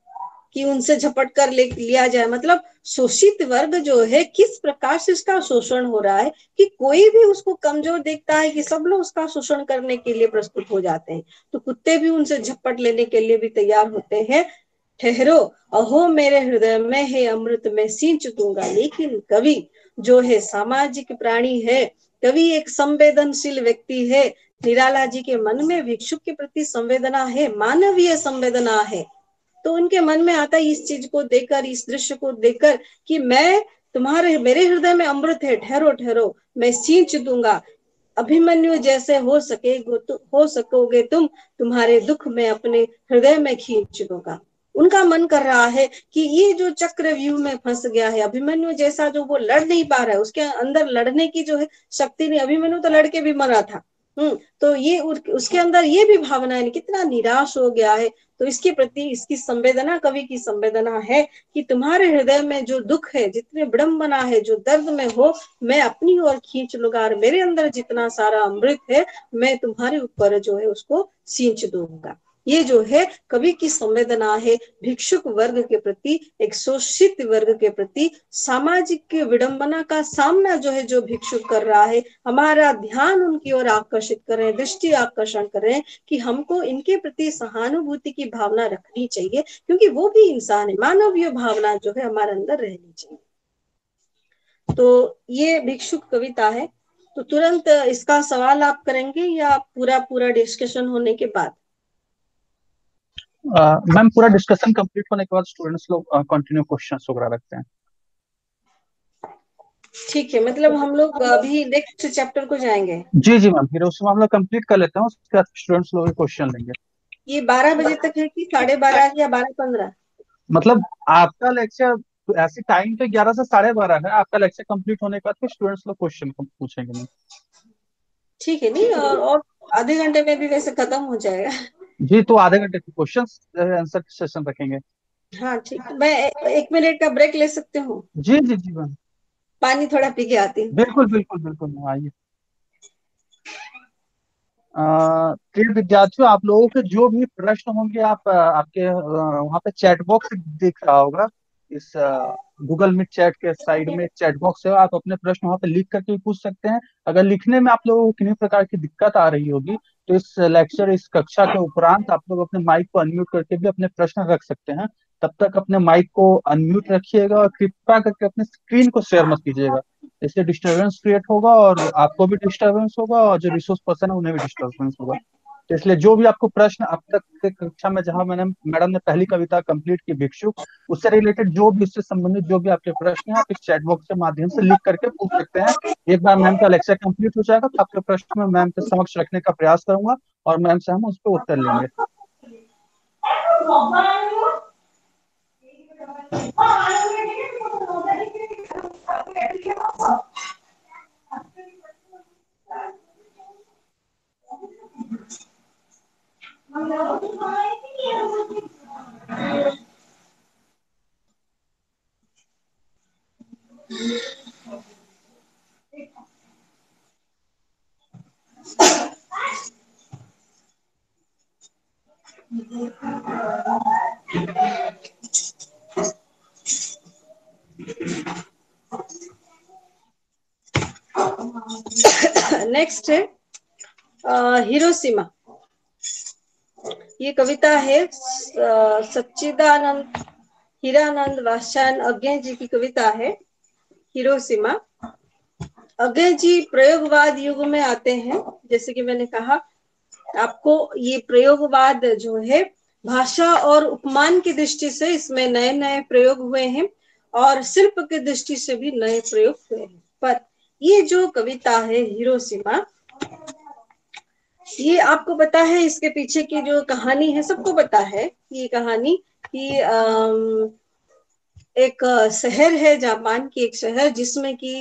कि उनसे झपट कर ले लिया जाए। मतलब शोषित वर्ग जो है किस प्रकार से उसका शोषण हो रहा है कि कोई भी उसको कमजोर देखता है कि सब लोग उसका शोषण करने के लिए प्रस्तुत हो जाते हैं, तो कुत्ते भी उनसे झपट लेने के लिए भी तैयार होते हैं। ठहरो, अहो मेरे हृदय में है अमृत मैं सींच दूंगा। लेकिन कवि जो है सामाजिक प्राणी है, कवि एक संवेदनशील व्यक्ति है, निराला जी के मन में भिक्षुक के प्रति संवेदना है, मानवीय संवेदना है। तो उनके मन में आता है इस चीज को देखकर, इस दृश्य को देखकर कि मैं तुम्हारे, मेरे हृदय में अमृत है, ठहरो ठहरो मैं सींच दूंगा। अभिमन्यु जैसे हो सके हो सकोगे तुम, तुम्हारे दुख में अपने हृदय में खींच दूंगा। उनका मन कर रहा है कि ये जो चक्र व्यूह में फंस गया है, अभिमन्यु जैसा जो वो लड़ नहीं पा रहा है, उसके अंदर लड़ने की जो है शक्ति नहीं, अभिमन्यु तो लड़के भी मरा था। हम्म तो ये उसके अंदर ये भी भावना है, कितना निराश हो गया है। तो इसके प्रति इसकी संवेदना, कवि की संवेदना है कि तुम्हारे हृदय में जो दुख है, जितने विडंबना है, जो दर्द में हो, मैं अपनी ओर खींच लूंगा, और मेरे अंदर जितना सारा अमृत है मैं तुम्हारे ऊपर जो है उसको सींच दूंगा। ये जो है कवि की संवेदना है भिक्षुक वर्ग के प्रति, एक शोषित वर्ग के प्रति। सामाजिक विडंबना का सामना जो है जो भिक्षुक कर रहा है, हमारा ध्यान उनकी ओर आकर्षित कर रहे हैं, दृष्टि आकर्षण कर रहे हैं कि हमको इनके प्रति सहानुभूति की भावना रखनी चाहिए, क्योंकि वो भी इंसान है, मानवीय भावना जो है हमारे अंदर रहनी चाहिए। तो ये भिक्षुक कविता है। तो तुरंत इसका सवाल आप करेंगे या पूरा पूरा डिस्कशन होने के बाद? मैम पूरा डिस्कशन कंप्लीट होने के बाद स्टूडेंट्स लोग कंटिन्यू क्वेश्चंस वगैरह रखते हैं। ठीक है, मतलब हम लोग अभी नेक्स्ट चैप्टर को जाएंगे। जी जी मैम, फिर उसमें हम लोग कंप्लीट कर लेते हैं, उसके बाद स्टूडेंट्स लोग क्वेश्चन लेंगे। ये बारह बजे तक है कि साढ़े बारह या बारह पंद्रह? मतलब आपका लेक्चर ऐसे टाइम पे ग्यारह से साढ़े बारह है, आपका लेक्चर कंप्लीट होने के बाद फिर स्टूडेंट्स लोग क्वेश्चन पूछेंगे मैम। ठीक है, नहीं और, और आधे घंटे में भी वैसे खत्म हो जाएगा। जी, तो आधे घंटे के क्वेश्चन आंसर सेशन रखेंगे। हाँ ठीक, मैं एक मिनट का ब्रेक ले सकती हूँ? जी जी जी मैम। पानी थोड़ा पी के आती हूँ। बिल्कुल बिल्कुल बिल्कुल मैम, आइए। अ, प्रिय विद्यार्थियों, आप लोगों के जो भी प्रश्न होंगे, आप अ, आपके अ, वहाँ पे चैट बॉक्स दिख रहा होगा। इस गूगल मीट चैट के साइड में चैट बॉक्स है, आप अपने प्रश्न वहाँ पे लिख करके भी पूछ सकते हैं। अगर लिखने में आप लोगों को किन्हीं प्रकार की दिक्कत आ रही होगी, तो इस लेक्चर, इस कक्षा के उपरांत आप लोग अपने माइक को अनम्यूट करके भी अपने प्रश्न रख सकते हैं। तब तक अपने माइक को अनम्यूट रखिएगा और कृपया करके अपने स्क्रीन को शेयर मत कीजिएगा। इससे डिस्टरबेंस क्रिएट होगा और आपको भी डिस्टरबेंस होगा और जो रिसोर्स पर्सन है उन्हें भी डिस्टरबेंस होगा। तो इसलिए जो भी आपको प्रश्न अब तक के कक्षा में, जहां मैंने मैडम ने पहली कविता कंप्लीट की भिक्षुक, उससे रिलेटेड जो भी, उससे संबंधित जो भी आपके प्रश्न हैं, आप इस चैट बॉक्स के माध्यम से लिख करके पूछ सकते हैं। एक बार मैम का लेक्चर कंप्लीट हो जाएगा तो आपके प्रश्न मैं मैम के समक्ष रखने का प्रयास करूंगा और मैम से हम उस पर उत्तर लेंगे। नेक्स्ट है हिरोशिमा। ये कविता है सच्चिदानंद हीरानंद वात्स्यायन अज्ञे जी की कविता है, हिरोशिमा। अज्ञे जी प्रयोगवाद युग में आते हैं। जैसे कि मैंने कहा आपको, ये प्रयोगवाद जो है भाषा और उपमान की दृष्टि से इसमें नए नए प्रयोग हुए हैं और शिल्प की दृष्टि से भी नए प्रयोग हुए हैं। पर ये जो कविता है हिरोशिमा, ये आपको पता है इसके पीछे की जो कहानी है, सबको पता है ये कहानी कि एक शहर है, जापान की एक शहर, जिसमें कि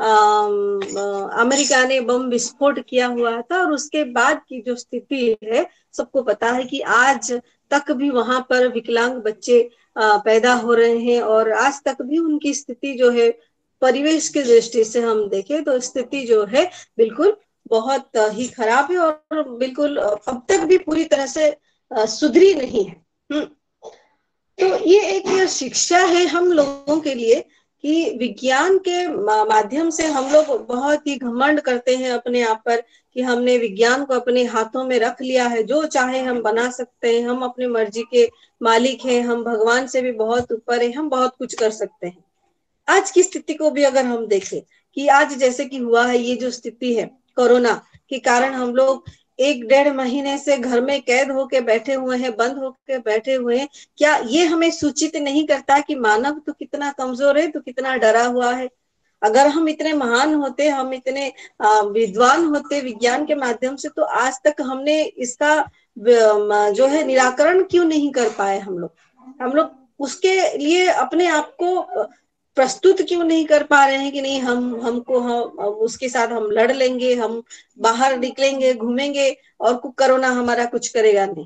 अमेरिका ने बम विस्फोट किया हुआ था और उसके बाद की जो स्थिति है सबको पता है कि आज तक भी वहां पर विकलांग बच्चे पैदा हो रहे हैं और आज तक भी उनकी स्थिति जो है, परिवेश की दृष्टि से हम देखें तो स्थिति जो है बिल्कुल बहुत ही खराब है और बिल्कुल अब तक भी पूरी तरह से सुधरी नहीं है। तो ये एक शिक्षा है हम लोगों के लिए कि विज्ञान के माध्यम से हम लोग बहुत ही घमंड करते हैं अपने आप पर कि हमने विज्ञान को अपने हाथों में रख लिया है, जो चाहे हम बना सकते हैं, हम अपनी मर्जी के मालिक हैं, हम भगवान से भी बहुत ऊपर है, हम बहुत कुछ कर सकते हैं। आज की स्थिति को भी अगर हम देखें कि आज जैसे कि हुआ है, ये जो स्थिति है कोरोना के कारण हम लोग एक डेढ़ महीने से घर में कैद होके बैठे हुए हैं, बंद होके बैठे हुए हैं। क्या ये हमें सूचित नहीं करता कि मानव तो कितना कमजोर है, तो कितना डरा हुआ है? अगर हम इतने महान होते, हम इतने विद्वान होते विज्ञान के माध्यम से, तो आज तक हमने इसका जो है निराकरण क्यों नहीं कर पाए? हम लोग हम लोग उसके लिए अपने आप को प्रस्तुत क्यों नहीं कर पा रहे हैं कि नहीं, हम हमको हम उसके साथ हम लड़ लेंगे, हम बाहर निकलेंगे, घूमेंगे और कोरोना हमारा कुछ करेगा नहीं।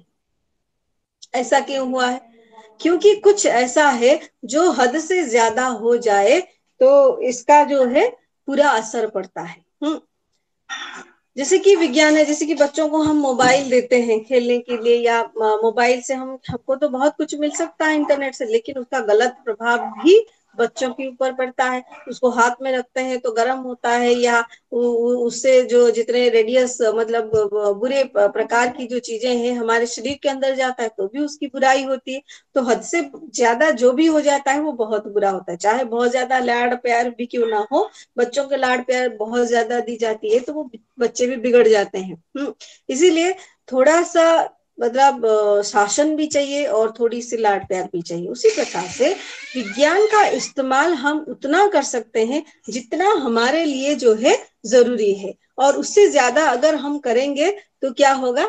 ऐसा क्यों हुआ है? क्योंकि कुछ ऐसा है जो हद से ज्यादा हो जाए तो इसका जो है पूरा असर पड़ता है। हम्म जैसे कि विज्ञान है, जैसे कि बच्चों को हम मोबाइल देते हैं खेलने के लिए, या मोबाइल से हम हमको तो बहुत कुछ मिल सकता है इंटरनेट से, लेकिन उसका गलत प्रभाव भी बच्चों के ऊपर पड़ता है। उसको हाथ में रखते हैं तो गर्म होता है, या उससे जो जितने रेडियस मतलब बुरे प्रकार की जो चीजें हैं हमारे शरीर के अंदर जाता है तो भी उसकी बुराई होती है। तो हद से ज्यादा जो भी हो जाता है वो बहुत बुरा होता है। चाहे बहुत ज्यादा लाड प्यार भी क्यों ना हो, बच्चों के लाड प्यार बहुत ज्यादा दी जाती है तो वो बच्चे भी बिगड़ जाते हैं। इसीलिए थोड़ा सा मतलब शासन भी चाहिए और थोड़ी सी लाड प्यार भी चाहिए। उसी प्रकार से विज्ञान का इस्तेमाल हम उतना कर सकते हैं जितना हमारे लिए जो है जरूरी है, और उससे ज्यादा अगर हम करेंगे तो क्या होगा,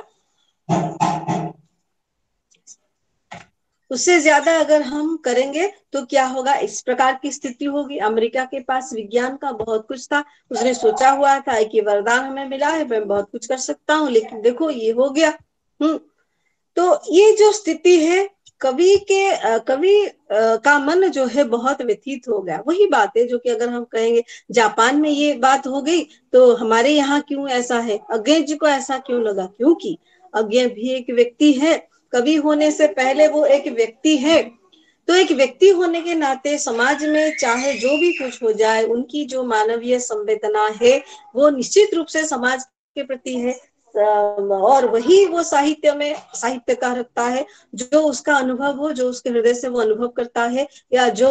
उससे ज्यादा अगर हम करेंगे तो क्या होगा, इस प्रकार की स्थिति होगी। अमेरिका के पास विज्ञान का बहुत कुछ था, उसने सोचा हुआ था कि वरदान हमें मिला है, मैं बहुत कुछ कर सकता हूँ, लेकिन देखो ये हो गया। हम्म तो ये जो स्थिति है कवि के कवि का मन जो है बहुत व्यथित हो गया। वही बात है जो कि अगर हम कहेंगे जापान में ये बात हो गई तो हमारे यहाँ क्यों ऐसा है, अज्ञे जी को ऐसा क्यों लगा, क्योंकि अज्ञे भी एक व्यक्ति है, कवि होने से पहले वो एक व्यक्ति है। तो एक व्यक्ति होने के नाते समाज में चाहे जो भी कुछ हो जाए, उनकी जो मानवीय संवेदना है वो निश्चित रूप से समाज के प्रति है, और वही वो साहित्य में साहित्यकार रखता है। जो उसका अनुभव हो, जो उसके हृदय से वो अनुभव करता है, या जो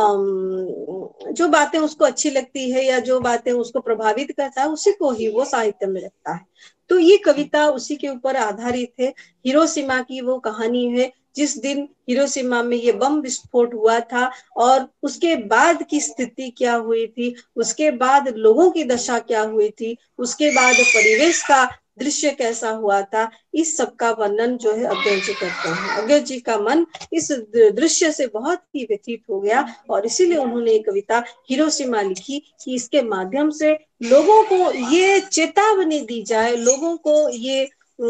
जो बातें उसको अच्छी लगती है या जो बातें उसको प्रभावित करता है, उसी को ही वो साहित्य में रखता है। तो ये कविता उसी के ऊपर आधारित है। हिरोशिमा की वो कहानी है जिस दिन हिरोशिमा में ये बम विस्फोट हुआ था और उसके बाद की स्थिति क्या हुई थी, उसके बाद लोगों की दशा क्या हुई थी, उसके बाद परिवेश का दृश्य कैसा हुआ था, इस सब का वर्णन जो है अज्ञे जी करते हैं। अज्ञे जी का मन इस दृश्य से बहुत ही व्यथित हो गया और इसीलिए उन्होंने एक कविता हिरोशिमा लिखी कि इसके माध्यम से लोगों को ये चेतावनी दी जाए, लोगों को ये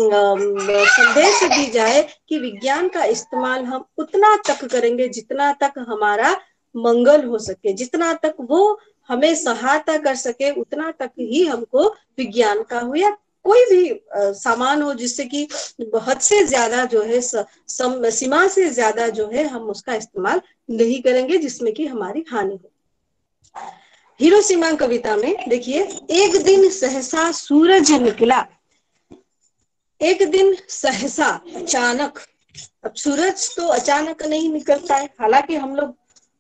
संदेश दी जाए कि विज्ञान का इस्तेमाल हम उतना तक करेंगे जितना तक हमारा मंगल हो सके, जितना तक वो हमें सहायता कर सके, उतना तक ही हमको विज्ञान का हो या कोई भी आ, सामान हो जिससे कि हद से ज्यादा जो है सम, सीमा से ज्यादा जो है हम उसका इस्तेमाल नहीं करेंगे जिसमें कि हमारी हानि हो। हिरोशिमा कविता में देखिए, एक दिन सहसा सूरज निकला, एक दिन सहसा अचानक। अब सूरज तो अचानक नहीं निकलता है, हालांकि हम लोग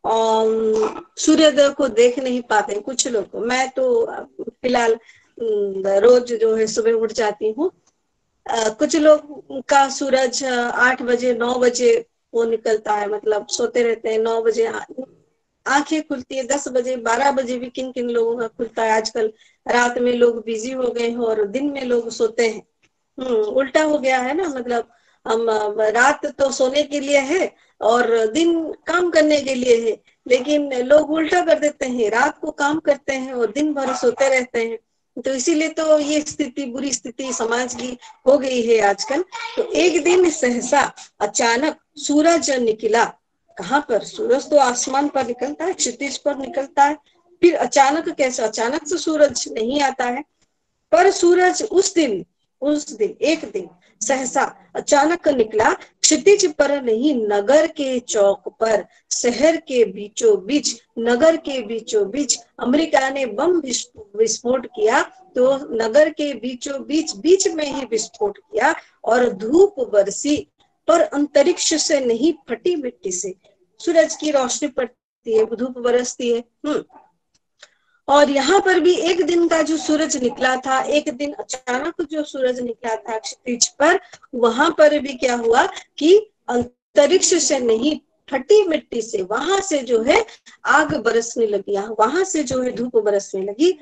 सूर्योदय को देख नहीं पाते, कुछ लोग, मैं तो फिलहाल रोज जो है सुबह उठ जाती हूँ। कुछ लोग का सूरज आठ बजे नौ बजे वो निकलता है, मतलब सोते रहते हैं, नौ बजे आंखें खुलती है, दस बजे बारह बजे भी किन किन लोगों का खुलता है। आजकल रात में लोग बिजी हो गए हैं और दिन में लोग सोते हैं। हम्म उल्टा हो गया है ना, मतलब हम रात तो सोने के लिए है और दिन काम करने के लिए है, लेकिन लोग उल्टा कर देते हैं, रात को काम करते हैं और दिन भर सोते रहते हैं। तो इसीलिए तो ये स्थिति, बुरी स्थिति समाज की हो गई है आजकल। तो एक दिन सहसा अचानक सूरज निकला, कहाँ पर, सूरज तो आसमान पर निकलता है, क्षितिज पर निकलता है, फिर अचानक कैसे, अचानक से सूरज नहीं आता है। पर सूरज उस दिन उस दिन एक दिन सहसा अचानक निकला, क्षितिज पर नहीं, नगर के चौक पर, शहर के बीचों बीच, नगर के बीचों बीच। अमेरिका ने बम विस्फोट किया तो नगर के बीचों बीच बीच में ही विस्फोट किया और धूप बरसी, पर अंतरिक्ष से नहीं, फटी मिट्टी से। सूरज की रोशनी पड़ती है, धूप बरसती है। हम्म और यहाँ पर भी एक दिन का जो सूरज निकला था, एक दिन अचानक जो सूरज निकला था क्षितिज पर, वहां पर भी क्या हुआ कि अंतरिक्ष से नहीं, फटी मिट्टी से, वहां से जो है आग बरसने लगी, वहां से जो है धूप बरसने लगी।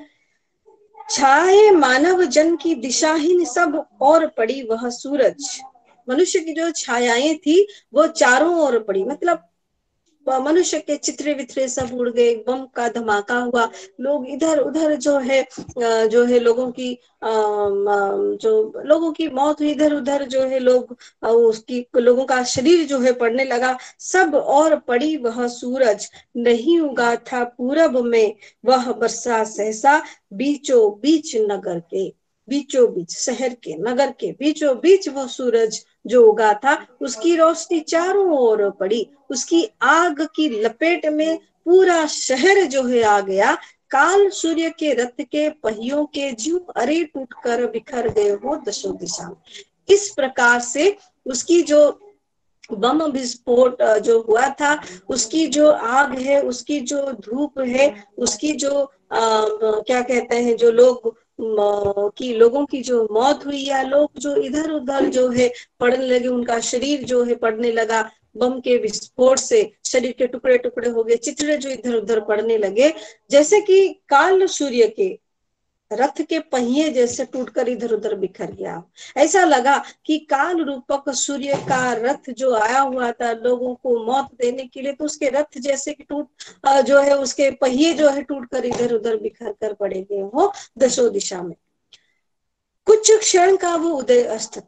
छाए मानव जन की दिशाहीन सब और पड़ी वह सूरज। मनुष्य की जो छायाएं थी वो चारों ओर पड़ी, मतलब मनुष्य के चित्रे वित्रे सब उड़ गए, बम का धमाका हुआ, लोग इधर उधर जो है जो है लोगों की जो लोगों की मौत हुई, इधर उधर जो है लोग उसकी लोगों का शरीर जो है पड़ने लगा। सब और पड़ी वह सूरज, नहीं उगा था पूरब में वह बरसा सहसा, बीचों बीच नगर के, बीचों बीच शहर के, नगर के बीचों बीच वो सूरज जो उगा था, उसकी रोशनी चारों ओर पड़ी, उसकी आग की लपेट में पूरा शहर जो है आ गया। काल सूर्य के रथ के पहियों के ज्यों अरे टूटकर बिखर गए हो दशों दिशा में। इस प्रकार से उसकी जो बम विस्फोट जो हुआ था, उसकी जो आग है, उसकी जो धूप है, उसकी जो आ, क्या कहते हैं, जो लोग की लोगों की जो मौत हुई या लोग जो इधर उधर जो है पड़ने लगे, उनका शरीर जो है पड़ने लगा, बम के विस्फोट से शरीर के टुकड़े टुकड़े हो गए, चिथड़े जो इधर उधर पड़ने लगे, जैसे कि काल सूर्य के रथ के पहिए जैसे टूटकर इधर उधर बिखर गया। ऐसा लगा कि काल रूपक सूर्य का रथ जो आया हुआ था लोगों को मौत देने के लिए, तो उसके रथ जैसे कि टूट जो है उसके पहिए जो है टूटकर इधर उधर बिखर कर पड़े गए हो दशो दिशा में। कुछ क्षण का वो उदय अस्त था।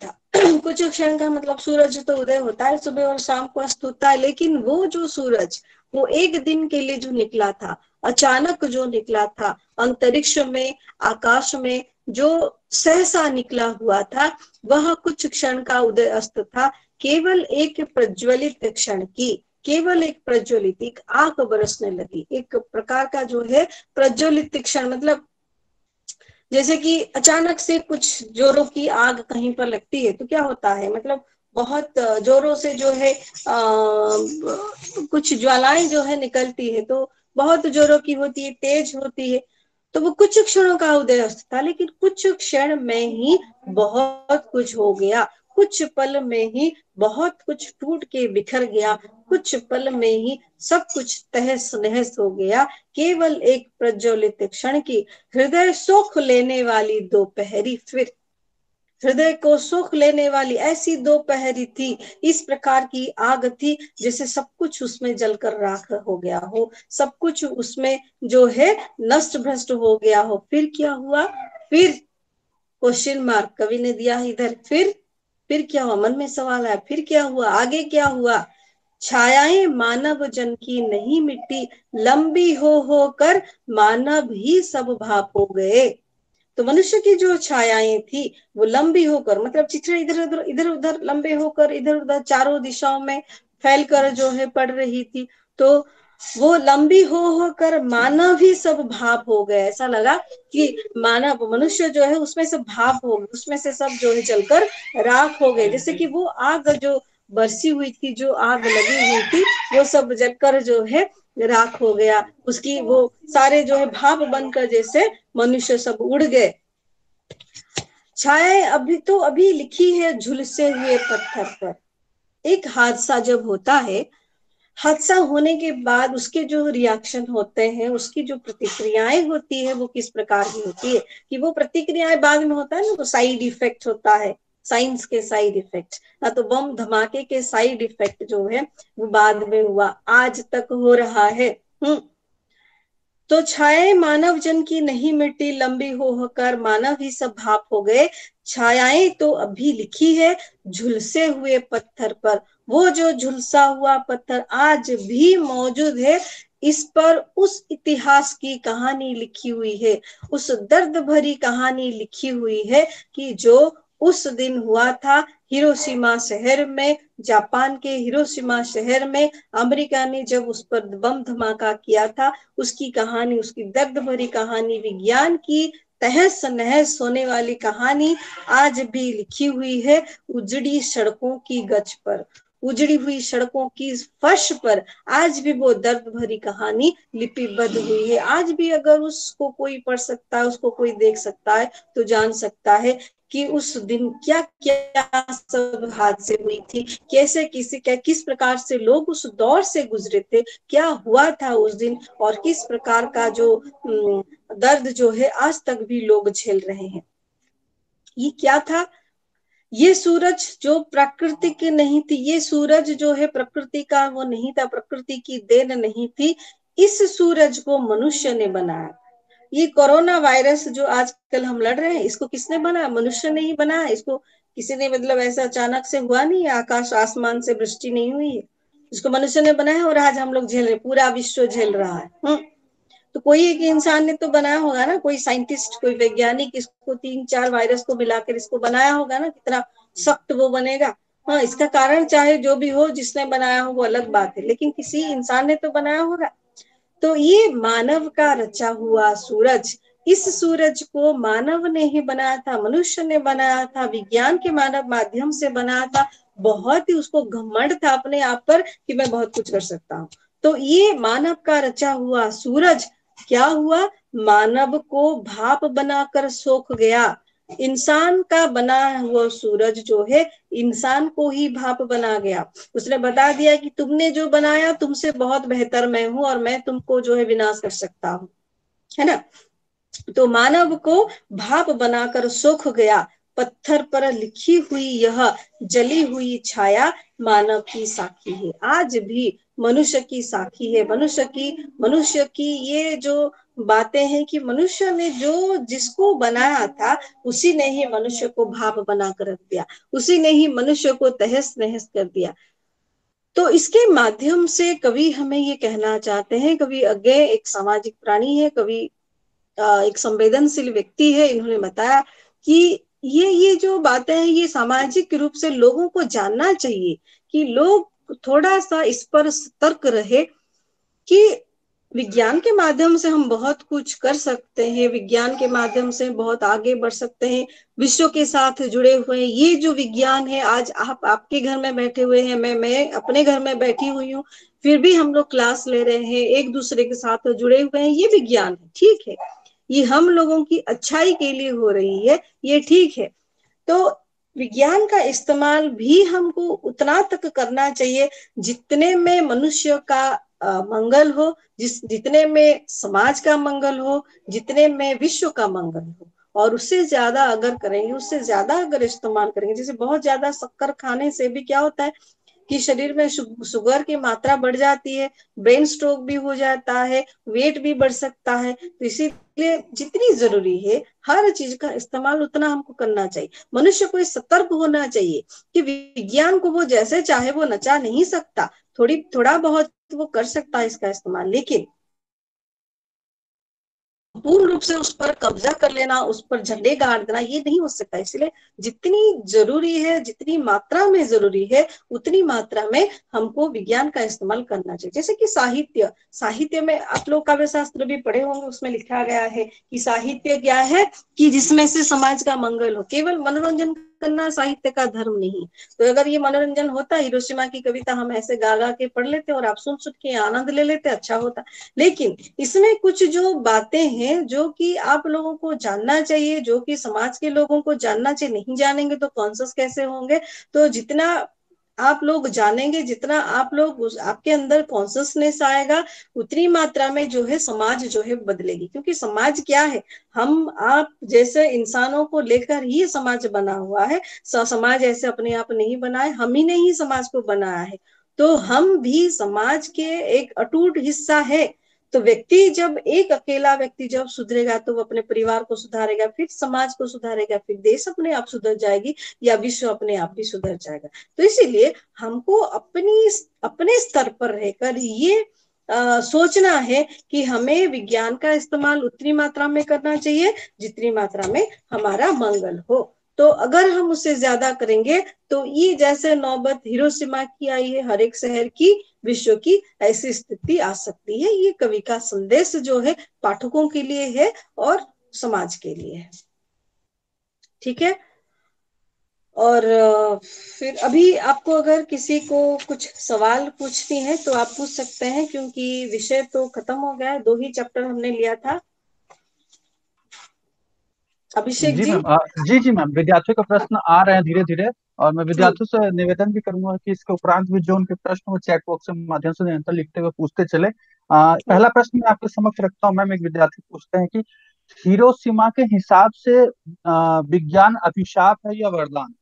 कुछ क्षण का मतलब सूरज तो उदय होता है सुबह और शाम को अस्त होता है, लेकिन वो जो सूरज वो एक दिन के लिए जो निकला था, अचानक जो निकला था अंतरिक्ष में, आकाश में जो सहसा निकला हुआ था, वह कुछ क्षण का उदय अस्त था। केवल एक प्रज्वलित क्षण की, केवल एक प्रज्वलित, एक आग बरसने लगी, एक प्रकार का जो है प्रज्वलित क्षण, मतलब जैसे कि अचानक से कुछ जोरों की आग कहीं पर लगती है तो क्या होता है, मतलब बहुत जोरों से जो है आ, कुछ ज्वालाएं जो है निकलती है, तो बहुत जोरों की होती है, तेज होती है। तो वो कुछ क्षणों का उदय अस्त था, लेकिन कुछ क्षण में ही बहुत कुछ हो गया, कुछ पल में ही बहुत कुछ टूट के बिखर गया, कुछ पल में ही सब कुछ तहस नहस हो गया। केवल एक प्रज्वलित क्षण की, हृदय सुख लेने वाली दोपहरी फिर, हृदय को सुख लेने वाली ऐसी दोपहरी थी, इस प्रकार की आग थी जैसे सब कुछ उसमें जलकर राख हो गया हो, सब कुछ उसमें जो है नष्ट भ्रष्ट हो गया हो। फिर क्या हुआ, फिर क्वेश्चन मार्क कवि ने दिया इधर, फिर फिर क्या हुआ, मन में सवाल है, फिर क्या हुआ, आगे क्या हुआ। छायाएं मानव जन की नहीं मिट्टी, लंबी हो हो कर मानव ही सब भाप हो गए। तो मनुष्य की जो छायाएं थी वो लंबी होकर, मतलब चित्र इधर उधर इधर उधर लंबे होकर इधर उधर चारों दिशाओं में फैलकर जो है पड़ रही थी, तो वो लंबी हो होकर मानव ही सब भाप हो गए। ऐसा लगा कि मानव मनुष्य जो है उसमें से भाप हो गए, उसमें से सब जो है जलकर राख हो गए, जैसे कि वो आग जो बरसी हुई थी, जो आग लगी हुई थी, वो सब जलकर जो है राख हो गया, उसकी वो सारे जो है भाप बनकर जैसे मनुष्य सब उड़ गए। छाया अभी तो अभी लिखी है झुलसे हुए पत्थर पर। एक हादसा जब होता है, हादसा होने के बाद उसके जो रिएक्शन होते हैं, उसकी जो प्रतिक्रियाएं होती है वो किस प्रकार की होती है, कि वो प्रतिक्रियाएं बाद में होता है ना, वो साइड इफेक्ट होता है, साइंस के साइड इफेक्ट, ना तो बम धमाके के साइड इफेक्ट जो है वो बाद में हुआ, आज तक हो रहा है। हम्म तो छायाएं मानव जन की नहीं मिट्टी, लंबी हो होकर मानव ही सब भाप हो गए। छायाएं तो अभी लिखी है झुलसे हुए पत्थर पर, वो जो झुलसा हुआ पत्थर आज भी मौजूद है, इस पर उस इतिहास की कहानी लिखी हुई है, उस दर्द भरी कहानी लिखी हुई है कि जो उस दिन हुआ था हिरोशिमा शहर में, जापान के हिरोशिमा शहर में अमेरिका ने जब उस पर बम धमाका किया था, उसकी कहानी, उसकी दर्द भरी कहानी, विज्ञान की तहस नहस होने वाली कहानी आज भी लिखी हुई है उजड़ी सड़कों की गज पर, उजड़ी हुई सड़कों की फर्श पर आज भी वो दर्द भरी कहानी लिपिबद्ध हुई है। आज भी अगर उसको कोई पढ़ सकता है, उसको कोई देख सकता है, तो जान सकता है कि उस दिन क्या क्या सब हादसे हुई थी, कैसे किसी क्या किस प्रकार से लोग उस दौर से गुजरे थे, क्या हुआ था उस दिन, और किस प्रकार का जो दर्द जो है आज तक भी लोग झेल रहे हैं। ये क्या था, ये सूरज जो प्रकृति की नहीं थी, ये सूरज जो है प्रकृति का वो नहीं था, प्रकृति की देन नहीं थी, इस सूरज को मनुष्य ने बनाया। ये कोरोना वायरस जो आजकल हम लड़ रहे हैं, इसको किसने बनाया, मनुष्य ने ही बनाया इसको। किसी ने मतलब ऐसा अचानक से हुआ नहीं है, आकाश आसमान से वृष्टि नहीं हुई है, इसको मनुष्य ने बनाया और आज हम लोग झेल रहे, पूरा विश्व झेल रहा है। हम्म तो कोई एक इंसान ने तो बनाया होगा ना, कोई साइंटिस्ट, कोई वैज्ञानिक, इसको तीन चार वायरस को मिलाकर इसको बनाया होगा ना, कितना सख्त वो बनेगा। हाँ, इसका कारण चाहे जो भी हो, जिसने बनाया हो वो अलग बात है, लेकिन किसी इंसान ने तो बनाया होगा। तो ये मानव का रचा हुआ सूरज, इस सूरज को मानव ने ही बनाया था, मनुष्य ने बनाया था, विज्ञान के मानव माध्यम से बनाया था। बहुत ही उसको घमंड था अपने आप पर कि मैं बहुत कुछ कर सकता हूँ। तो ये मानव का रचा हुआ सूरज क्या हुआ, मानव को भाप बनाकर सोख गया। इंसान का बना हुआ सूरज जो है इंसान को ही भाप बना गया। उसने बता दिया कि तुमने जो बनाया तुमसे बहुत बेहतर मैं हूं और मैं तुमको जो है विनाश कर सकता हूं, है ना। तो मानव को भाप बनाकर सोख गया। पत्थर पर लिखी हुई यह जली हुई छाया मानव की साखी है, आज भी मनुष्य की साखी है, मनुष्य की मनुष्य की ये जो बातें हैं कि मनुष्य ने जो जिसको बनाया था उसी ने ही मनुष्य को भाप बनाकर रख दिया, उसी ने ही मनुष्य को तहस नहस कर दिया। तो इसके माध्यम से कवि हमें ये कहना चाहते हैं, कवि आगे एक सामाजिक प्राणी है, कवि एक संवेदनशील व्यक्ति है, इन्होंने बताया कि ये ये जो बातें हैं ये सामाजिक रूप से लोगों को जानना चाहिए, कि लोग थोड़ा सा इस पर सतर्क रहे कि विज्ञान के माध्यम से हम बहुत कुछ कर सकते हैं, विज्ञान के माध्यम से बहुत आगे बढ़ सकते हैं, विश्व के साथ जुड़े हुए हैं। ये जो विज्ञान है, आज आप आपके घर में बैठे हुए हैं, मैं मैं अपने घर में बैठी हुई हूँ, फिर भी हम लोग क्लास ले रहे हैं, एक दूसरे के साथ जुड़े हुए हैं, ये विज्ञान है, ठीक है। ये हम लोगों की अच्छाई के लिए हो रही है, ये ठीक है। तो विज्ञान का इस्तेमाल भी हमको उतना तक करना चाहिए जितने में मनुष्य का मंगल हो, जिस जितने में समाज का मंगल हो, जितने में विश्व का मंगल हो। और उससे ज्यादा अगर करेंगे, उससे ज्यादा अगर इस्तेमाल करेंगे, जैसे बहुत ज्यादा शक्कर खाने से भी क्या होता है कि शरीर में शुगर की मात्रा बढ़ जाती है, ब्रेन स्ट्रोक भी हो जाता है, वेट भी बढ़ सकता है। तो इसीलिए जितनी जरूरी है हर चीज का इस्तेमाल उतना हमको करना चाहिए। मनुष्य को सतर्क होना चाहिए कि विज्ञान को वो जैसे चाहे वो नचा नहीं सकता, थोड़ी थोड़ा बहुत वो कर सकता है इसका इस्तेमाल, लेकिन पूर्ण रूप से उस पर कब्जा कर लेना, उस पर झंडे गाड़ देना, ये नहीं हो सकता। इसलिए जितनी जरूरी है, जितनी मात्रा में जरूरी है, उतनी मात्रा में हमको विज्ञान का इस्तेमाल करना चाहिए। जैसे कि साहित्य, साहित्य में आप लोग काव्य शास्त्र भी पढ़े होंगे, उसमें लिखा गया है कि साहित्य क्या है कि जिसमें से समाज का मंगल हो। केवल मनोरंजन करना साहित्य का धर्म नहीं। तो अगर ये मनोरंजन होता, हिरोशिमा की कविता हम ऐसे गा गा के पढ़ लेते और आप सुन सुन के आनंद ले लेते, अच्छा होता। लेकिन इसमें कुछ जो बातें हैं जो कि आप लोगों को जानना चाहिए, जो कि समाज के लोगों को जानना चाहिए, नहीं जानेंगे तो कॉन्शियस कैसे होंगे। तो जितना आप लोग जानेंगे, जितना आप लोग आपके अंदर कॉन्शियसनेस आएगा, उतनी मात्रा में जो है समाज जो है बदलेगी। क्योंकि समाज क्या है, हम आप जैसे इंसानों को लेकर ही समाज बना हुआ है। समाज ऐसे अपने आप नहीं बनाए, हम ही ने ही समाज को बनाया है। तो हम भी समाज के एक अटूट हिस्सा है। तो व्यक्ति जब, एक अकेला व्यक्ति जब सुधरेगा तो वो अपने परिवार को सुधारेगा, फिर समाज को सुधारेगा, फिर देश अपने आप सुधर जाएगी, या विश्व अपने आप भी सुधर जाएगा। तो इसीलिए हमको अपनी अपने स्तर पर रहकर ये आ, सोचना है कि हमें विज्ञान का इस्तेमाल उतनी मात्रा में करना चाहिए जितनी मात्रा में हमारा मंगल हो। तो अगर हम उससे ज्यादा करेंगे तो ये जैसे नौबत हिरोशिमा की आई है, हर एक शहर की, विश्व की ऐसी स्थिति आ सकती है। ये कवि का संदेश जो है पाठकों के लिए है और समाज के लिए है। ठीक है। और फिर अभी आपको अगर किसी को कुछ सवाल पूछनी है तो आप पूछ सकते हैं, क्योंकि विषय तो खत्म हो गया है, दो ही चैप्टर हमने लिया था। अभिषेक जी जी। मैम, जी जी मैम, विद्यार्थियों के प्रश्न आ रहे हैं धीरे धीरे, और मैं हम्म। विद्यार्थियों से निवेदन भी करूंगा कि इसके उपरांत भी जो उनके प्रश्न वो चैट बॉक्स के माध्यम से निरंतर लिखते हुए पूछते चले। आ, हम्म। पहला प्रश्न मैं आपके समक्ष रखता हूँ मैम। एक विद्यार्थी पूछते हैं कि हिरोशिमा के हिसाब से आ, विज्ञान अभिशाप है या वरदान?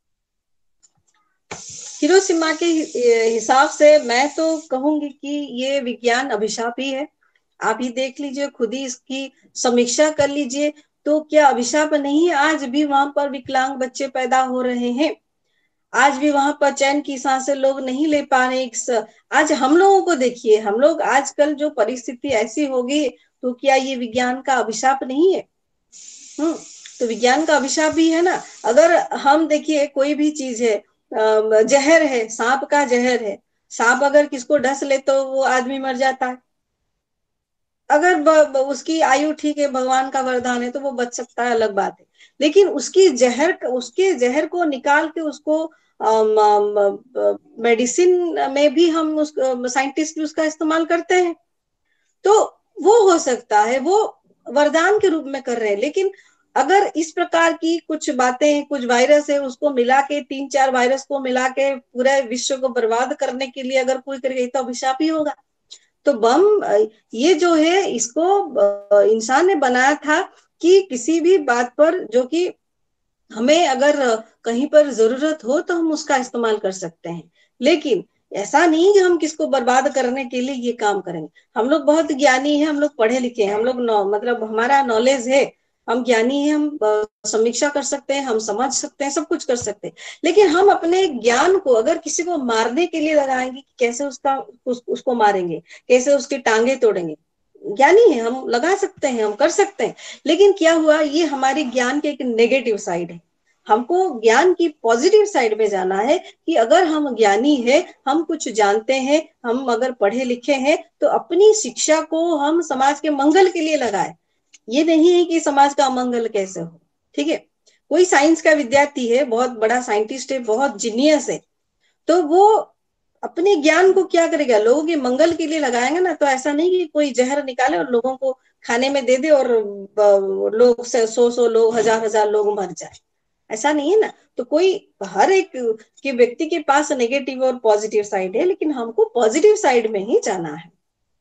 हिरोशिमा के हिसाब से मैं तो कहूंगी कि ये विज्ञान अभिशाप ही है। आप ही देख लीजिए, खुद ही इसकी समीक्षा कर लीजिए, तो क्या अभिशाप नहीं है? आज भी वहां पर विकलांग बच्चे पैदा हो रहे हैं, आज भी वहां पर चैन की सांसें लोग नहीं ले पा रहे। आज हम लोगों को देखिए, हम लोग आजकल जो परिस्थिति ऐसी होगी, तो क्या ये विज्ञान का अभिशाप नहीं है? हम्म। तो विज्ञान का अभिशाप भी है ना। अगर हम देखिए, कोई भी चीज है, जहर है, सांप का जहर है, सांप अगर किसको डस ले तो वो आदमी मर जाता है। अगर ब, ब, उसकी आयु ठीक है, भगवान का वरदान है, तो वो बच सकता है, अलग बात है। लेकिन उसकी जहर उसके जहर को निकाल के उसको मेडिसिन में भी हम उस साइंटिस्ट भी उसका इस्तेमाल करते हैं। तो वो हो सकता है वो वरदान के रूप में कर रहे हैं। लेकिन अगर इस प्रकार की कुछ बातें, कुछ वायरस है, उसको मिला के, तीन चार वायरस को मिला के पूरे विश्व को बर्बाद करने के लिए अगर कोई करेगा, तो अभिशाप ही होगा। तो बम ये जो है, इसको इंसान ने बनाया था कि किसी भी बात पर जो कि हमें अगर कहीं पर जरूरत हो तो हम उसका इस्तेमाल कर सकते हैं। लेकिन ऐसा नहीं कि हम किसको बर्बाद करने के लिए ये काम करेंगे। हम लोग बहुत ज्ञानी हैं, हम लोग पढ़े लिखे हैं, हम लोग मतलब हमारा नॉलेज है, हम ज्ञानी हैं, हम समीक्षा कर सकते हैं, हम समझ सकते हैं, सब कुछ कर सकते हैं। लेकिन हम अपने ज्ञान को अगर किसी को मारने के लिए लगाएंगे, कैसे उसका उस, उसको मारेंगे, कैसे उसकी टांगे तोड़ेंगे, ज्ञानी है, हम लगा सकते हैं, हम कर सकते हैं। लेकिन क्या हुआ, ये हमारे ज्ञान के एक नेगेटिव साइड है। हमको ज्ञान की पॉजिटिव साइड में जाना है कि अगर हम ज्ञानी है, हम कुछ जानते हैं, हम अगर पढ़े लिखे हैं, तो अपनी शिक्षा को हम समाज के मंगल के लिए लगाए। ये नहीं है कि समाज का अमंगल कैसे हो। ठीक है, कोई साइंस का विद्यार्थी है, बहुत बड़ा साइंटिस्ट है, बहुत जीनियस है, तो वो अपने ज्ञान को क्या करेगा, लोगों के मंगल के लिए लगाएंगे ना। तो ऐसा नहीं कि कोई जहर निकाले और लोगों को खाने में दे दे और लोग सौ सौ लोग, हजार हजार लोग मर जाए, ऐसा नहीं है ना। तो कोई, हर एक के व्यक्ति के पास नेगेटिव और पॉजिटिव साइड है, लेकिन हमको पॉजिटिव साइड में ही जाना है।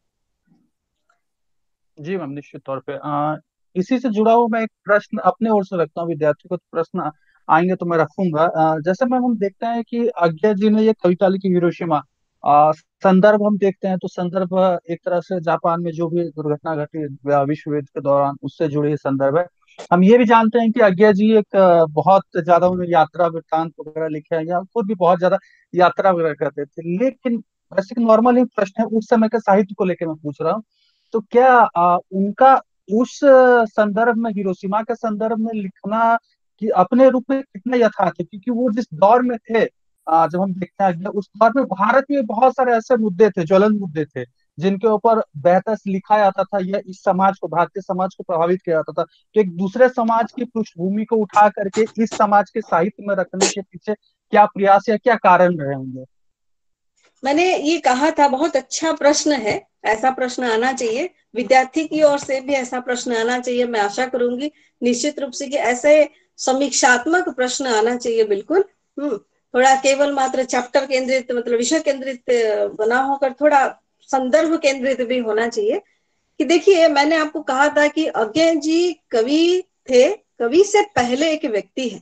जी मैम, निश्चित तौर पे आ, इसी से जुड़ा हुआ मैं एक प्रश्न अपने ओर से रखता हूँ, विद्यार्थियों को तो प्रश्न आएंगे तो मैं रखूंगा। आ, जैसे मैम हम देखते हैं कि आज्ञा जी ने ये कविता लिखी हिरोशिमा, आ, संदर्भ हम देखते हैं तो संदर्भ एक तरह से जापान में जो भी दुर्घटना घटी आ, विश्व युद्ध के दौरान उससे जुड़े संदर्भ है। हम ये भी जानते हैं कि आज्ञा जी एक आ, बहुत ज्यादा उन्होंने यात्रा वृत्तांत वगैरह लिखे हैं, या खुद भी बहुत ज्यादा यात्रा वगैरह करते थे। लेकिन वैसे नॉर्मल ही प्रश्न है, उस समय के साहित्य को लेकर मैं पूछ रहा हूँ। तो क्या आ, उनका उस अ, संदर्भ में, हिरोशिमा के संदर्भ में लिखना कि अपने रूप में कितना यथार्थ है? क्योंकि वो जिस दौर में थे, आ, जब हम देखते हैं कि उस दौर में भारत में बहुत सारे ऐसे मुद्दे थे, ज्वलन मुद्दे थे, जिनके ऊपर बेहतर से लिखा जाता था या इस समाज को, भारतीय समाज को प्रभावित किया जाता था। तो एक दूसरे समाज की पृष्ठभूमि को उठा करके इस समाज के साहित्य में रखने के पीछे क्या प्रयास या क्या कारण रहे होंगे? मैंने ये कहा था, बहुत अच्छा प्रश्न है, ऐसा प्रश्न आना चाहिए, विद्यार्थी की ओर से भी ऐसा प्रश्न आना चाहिए। मैं आशा करूंगी निश्चित रूप से कि ऐसे समीक्षात्मक प्रश्न आना चाहिए, बिल्कुल। हम्म थोड़ा केवल मात्र चैप्टर केंद्रित, मतलब विषय केंद्रित बना होकर, थोड़ा संदर्भ केंद्रित भी होना चाहिए। कि देखिए, मैंने आपको कहा था कि अज्ञा जी कवि थे, कवि से पहले एक व्यक्ति है।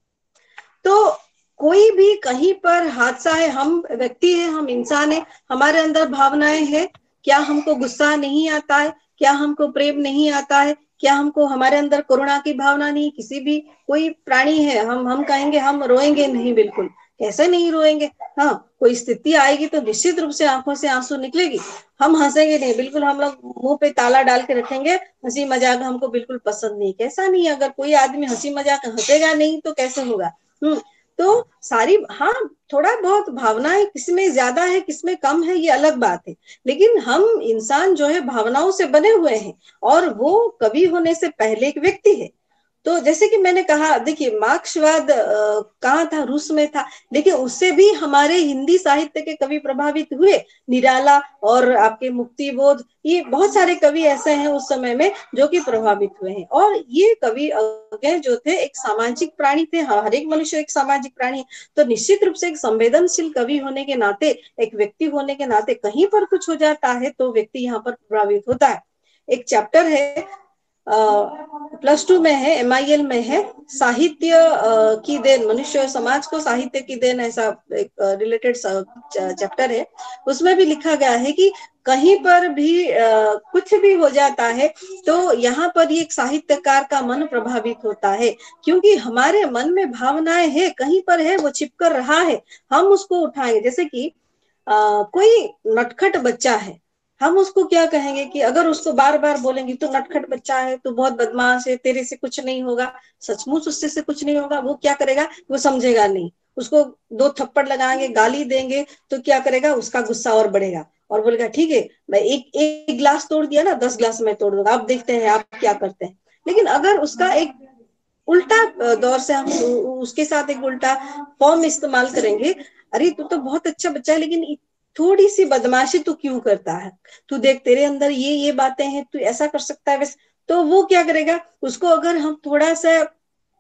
तो कोई भी कहीं पर हादसा है, हम व्यक्ति है, हम इंसान है, हमारे अंदर भावनाएं हैं। क्या हमको गुस्सा नहीं आता है? क्या हमको प्रेम नहीं आता है? क्या हमको, हमारे अंदर करुणा की भावना नहीं? किसी भी कोई प्राणी है, हम हम कहेंगे हम रोएंगे नहीं, बिल्कुल, कैसे नहीं रोएंगे। हाँ, कोई स्थिति आएगी तो निश्चित रूप से आंखों से आंसू निकलेगी। हम हंसेंगे नहीं, बिल्कुल, हम लोग मुंह पे ताला डाल के रखेंगे, हंसी मजाक हमको बिल्कुल पसंद नहीं, कैसा नहीं। अगर कोई आदमी हंसी मजाक हंसेगा नहीं तो कैसे होगा। हम्म तो सारी, हाँ, थोड़ा बहुत भावनाएं किसमें ज्यादा है किसमें कम है, ये अलग बात है। लेकिन हम इंसान जो है भावनाओं से बने हुए हैं, और वो कवि होने से पहले एक व्यक्ति है। तो जैसे कि मैंने कहा, देखिए, मार्क्सवाद कहाँ था, रूस में था, लेकिन उससे भी हमारे हिंदी साहित्य के कवि प्रभावित हुए। निराला और आपके मुक्ति बोध, ये बहुत सारे कवि ऐसे हैं उस समय में जो कि प्रभावित हुए हैं। और ये कवि अज्ञे जो थे, एक सामाजिक प्राणी थे। हर एक मनुष्य एक सामाजिक प्राणी है। तो निश्चित रूप से एक संवेदनशील कवि होने के नाते, एक व्यक्ति होने के नाते, कहीं पर कुछ हो जाता है तो व्यक्ति यहाँ पर प्रभावित होता है। एक चैप्टर है, प्लस टू में है, एम आई एल में है, साहित्य की देन, मनुष्य और समाज को साहित्य की देन, ऐसा एक रिलेटेड चैप्टर है। उसमें भी लिखा गया है कि कहीं पर भी आ, कुछ भी हो जाता है तो यहाँ पर एक साहित्यकार का मन प्रभावित होता है, क्योंकि हमारे मन में भावनाएं है, कहीं पर है, वो छिपकर रहा है, हम उसको उठाएंगे। जैसे कि आ, कोई नटखट बच्चा है, हम उसको क्या कहेंगे कि अगर उसको बार बार बोलेंगे तो नटखट बच्चा है, तो बहुत बदमाश है, तेरे से कुछ नहीं होगा, सचमुच उससे से कुछ नहीं होगा, वो क्या करेगा, वो समझेगा नहीं। उसको दो थप्पड़ लगाएंगे, गाली देंगे, तो क्या करेगा, उसका गुस्सा और बढ़ेगा, और बोलेगा ठीक है, मैं एक एक गिलास तोड़ दिया ना, दस गिलास मैं तोड़ दूंगा, आप देखते हैं आप क्या करते हैं। लेकिन अगर उसका एक उल्टा दौर से हम उसके साथ एक उल्टा फॉर्म इस्तेमाल करेंगे, अरे तू तो बहुत अच्छा बच्चा है, लेकिन थोड़ी सी बदमाशी तू क्यों करता है, तू देख तेरे अंदर ये ये बातें हैं, तू ऐसा कर सकता है वैसे। तो वो क्या करेगा, उसको अगर हम थोड़ा सा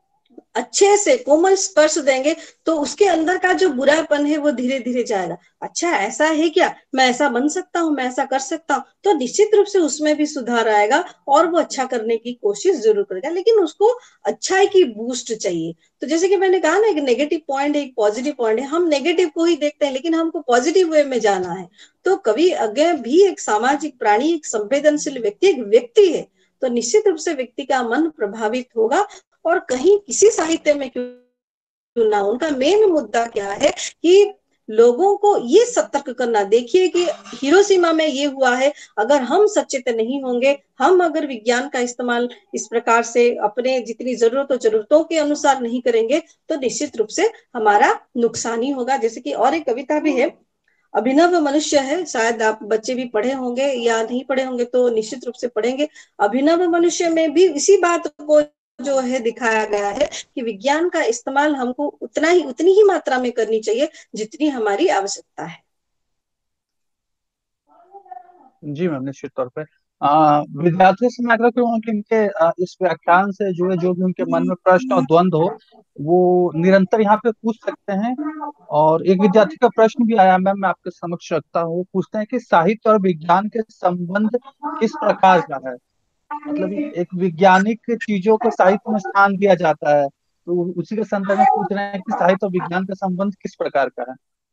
अच्छे से कोमल स्पर्श देंगे तो उसके अंदर का जो बुरापन है वो धीरे धीरे जाएगा। अच्छा ऐसा है क्या, मैं ऐसा बन सकता हूँ, मैं ऐसा कर सकता हूँ, तो निश्चित रूप से उसमें भी सुधार आएगा और वो अच्छा करने की कोशिश जरूर करेगा। लेकिन उसको अच्छाई की बूस्ट चाहिए। तो जैसे कि मैंने कहा ना, एक नेगेटिव पॉइंट है, एक पॉजिटिव पॉइंट है, हम नेगेटिव को ही देखते हैं लेकिन हमको पॉजिटिव वे में जाना है। तो कभी अगर भी एक सामाजिक प्राणी, एक संवेदनशील व्यक्ति एक व्यक्ति है, तो निश्चित रूप से व्यक्ति का मन प्रभावित होगा। और कहीं किसी साहित्य में क्यों ना, उनका मेन मुद्दा क्या है कि लोगों को ये सतर्क करना। देखिए कि हिरोशिमा में ये हुआ है, अगर हम सचेत नहीं होंगे, हम अगर विज्ञान का इस्तेमाल इस प्रकार से अपने जितनी जरूरत हो जरूरतों के अनुसार नहीं करेंगे तो निश्चित रूप से हमारा नुकसान ही होगा। जैसे कि और एक कविता भी है, अभिनव मनुष्य है, शायद आप बच्चे भी पढ़े होंगे या नहीं पढ़े होंगे तो निश्चित रूप से पढ़ेंगे। अभिनव मनुष्य में भी इसी बात को जो है दिखाया गया है कि विज्ञान का इस्तेमाल हमको उतना ही उतनी ही मात्रा में करनी चाहिए जितनी हमारी आवश्यकता है। जी मैम, निश्चित तौर पे आ, विद्यार्थियों से मैं आग्रह करूंगा कि इनके आ, इस व्याख्यान से जुड़े जो भी उनके मन में प्रश्न और द्वंद हो वो निरंतर यहाँ पे पूछ सकते हैं। और एक विद्यार्थी का प्रश्न भी आया मैम, मैं आपके समक्ष रखता हूँ। वो पूछते हैं कि साहित्य और विज्ञान के संबंध किस प्रकार का है। मतलब एक वैज्ञानिक चीजों को साहित्य में स्थान दिया जाता है, तो उसी के संदर्भ में पूछ रहे हैं कि साहित्य और विज्ञान का संबंध किस प्रकार का है।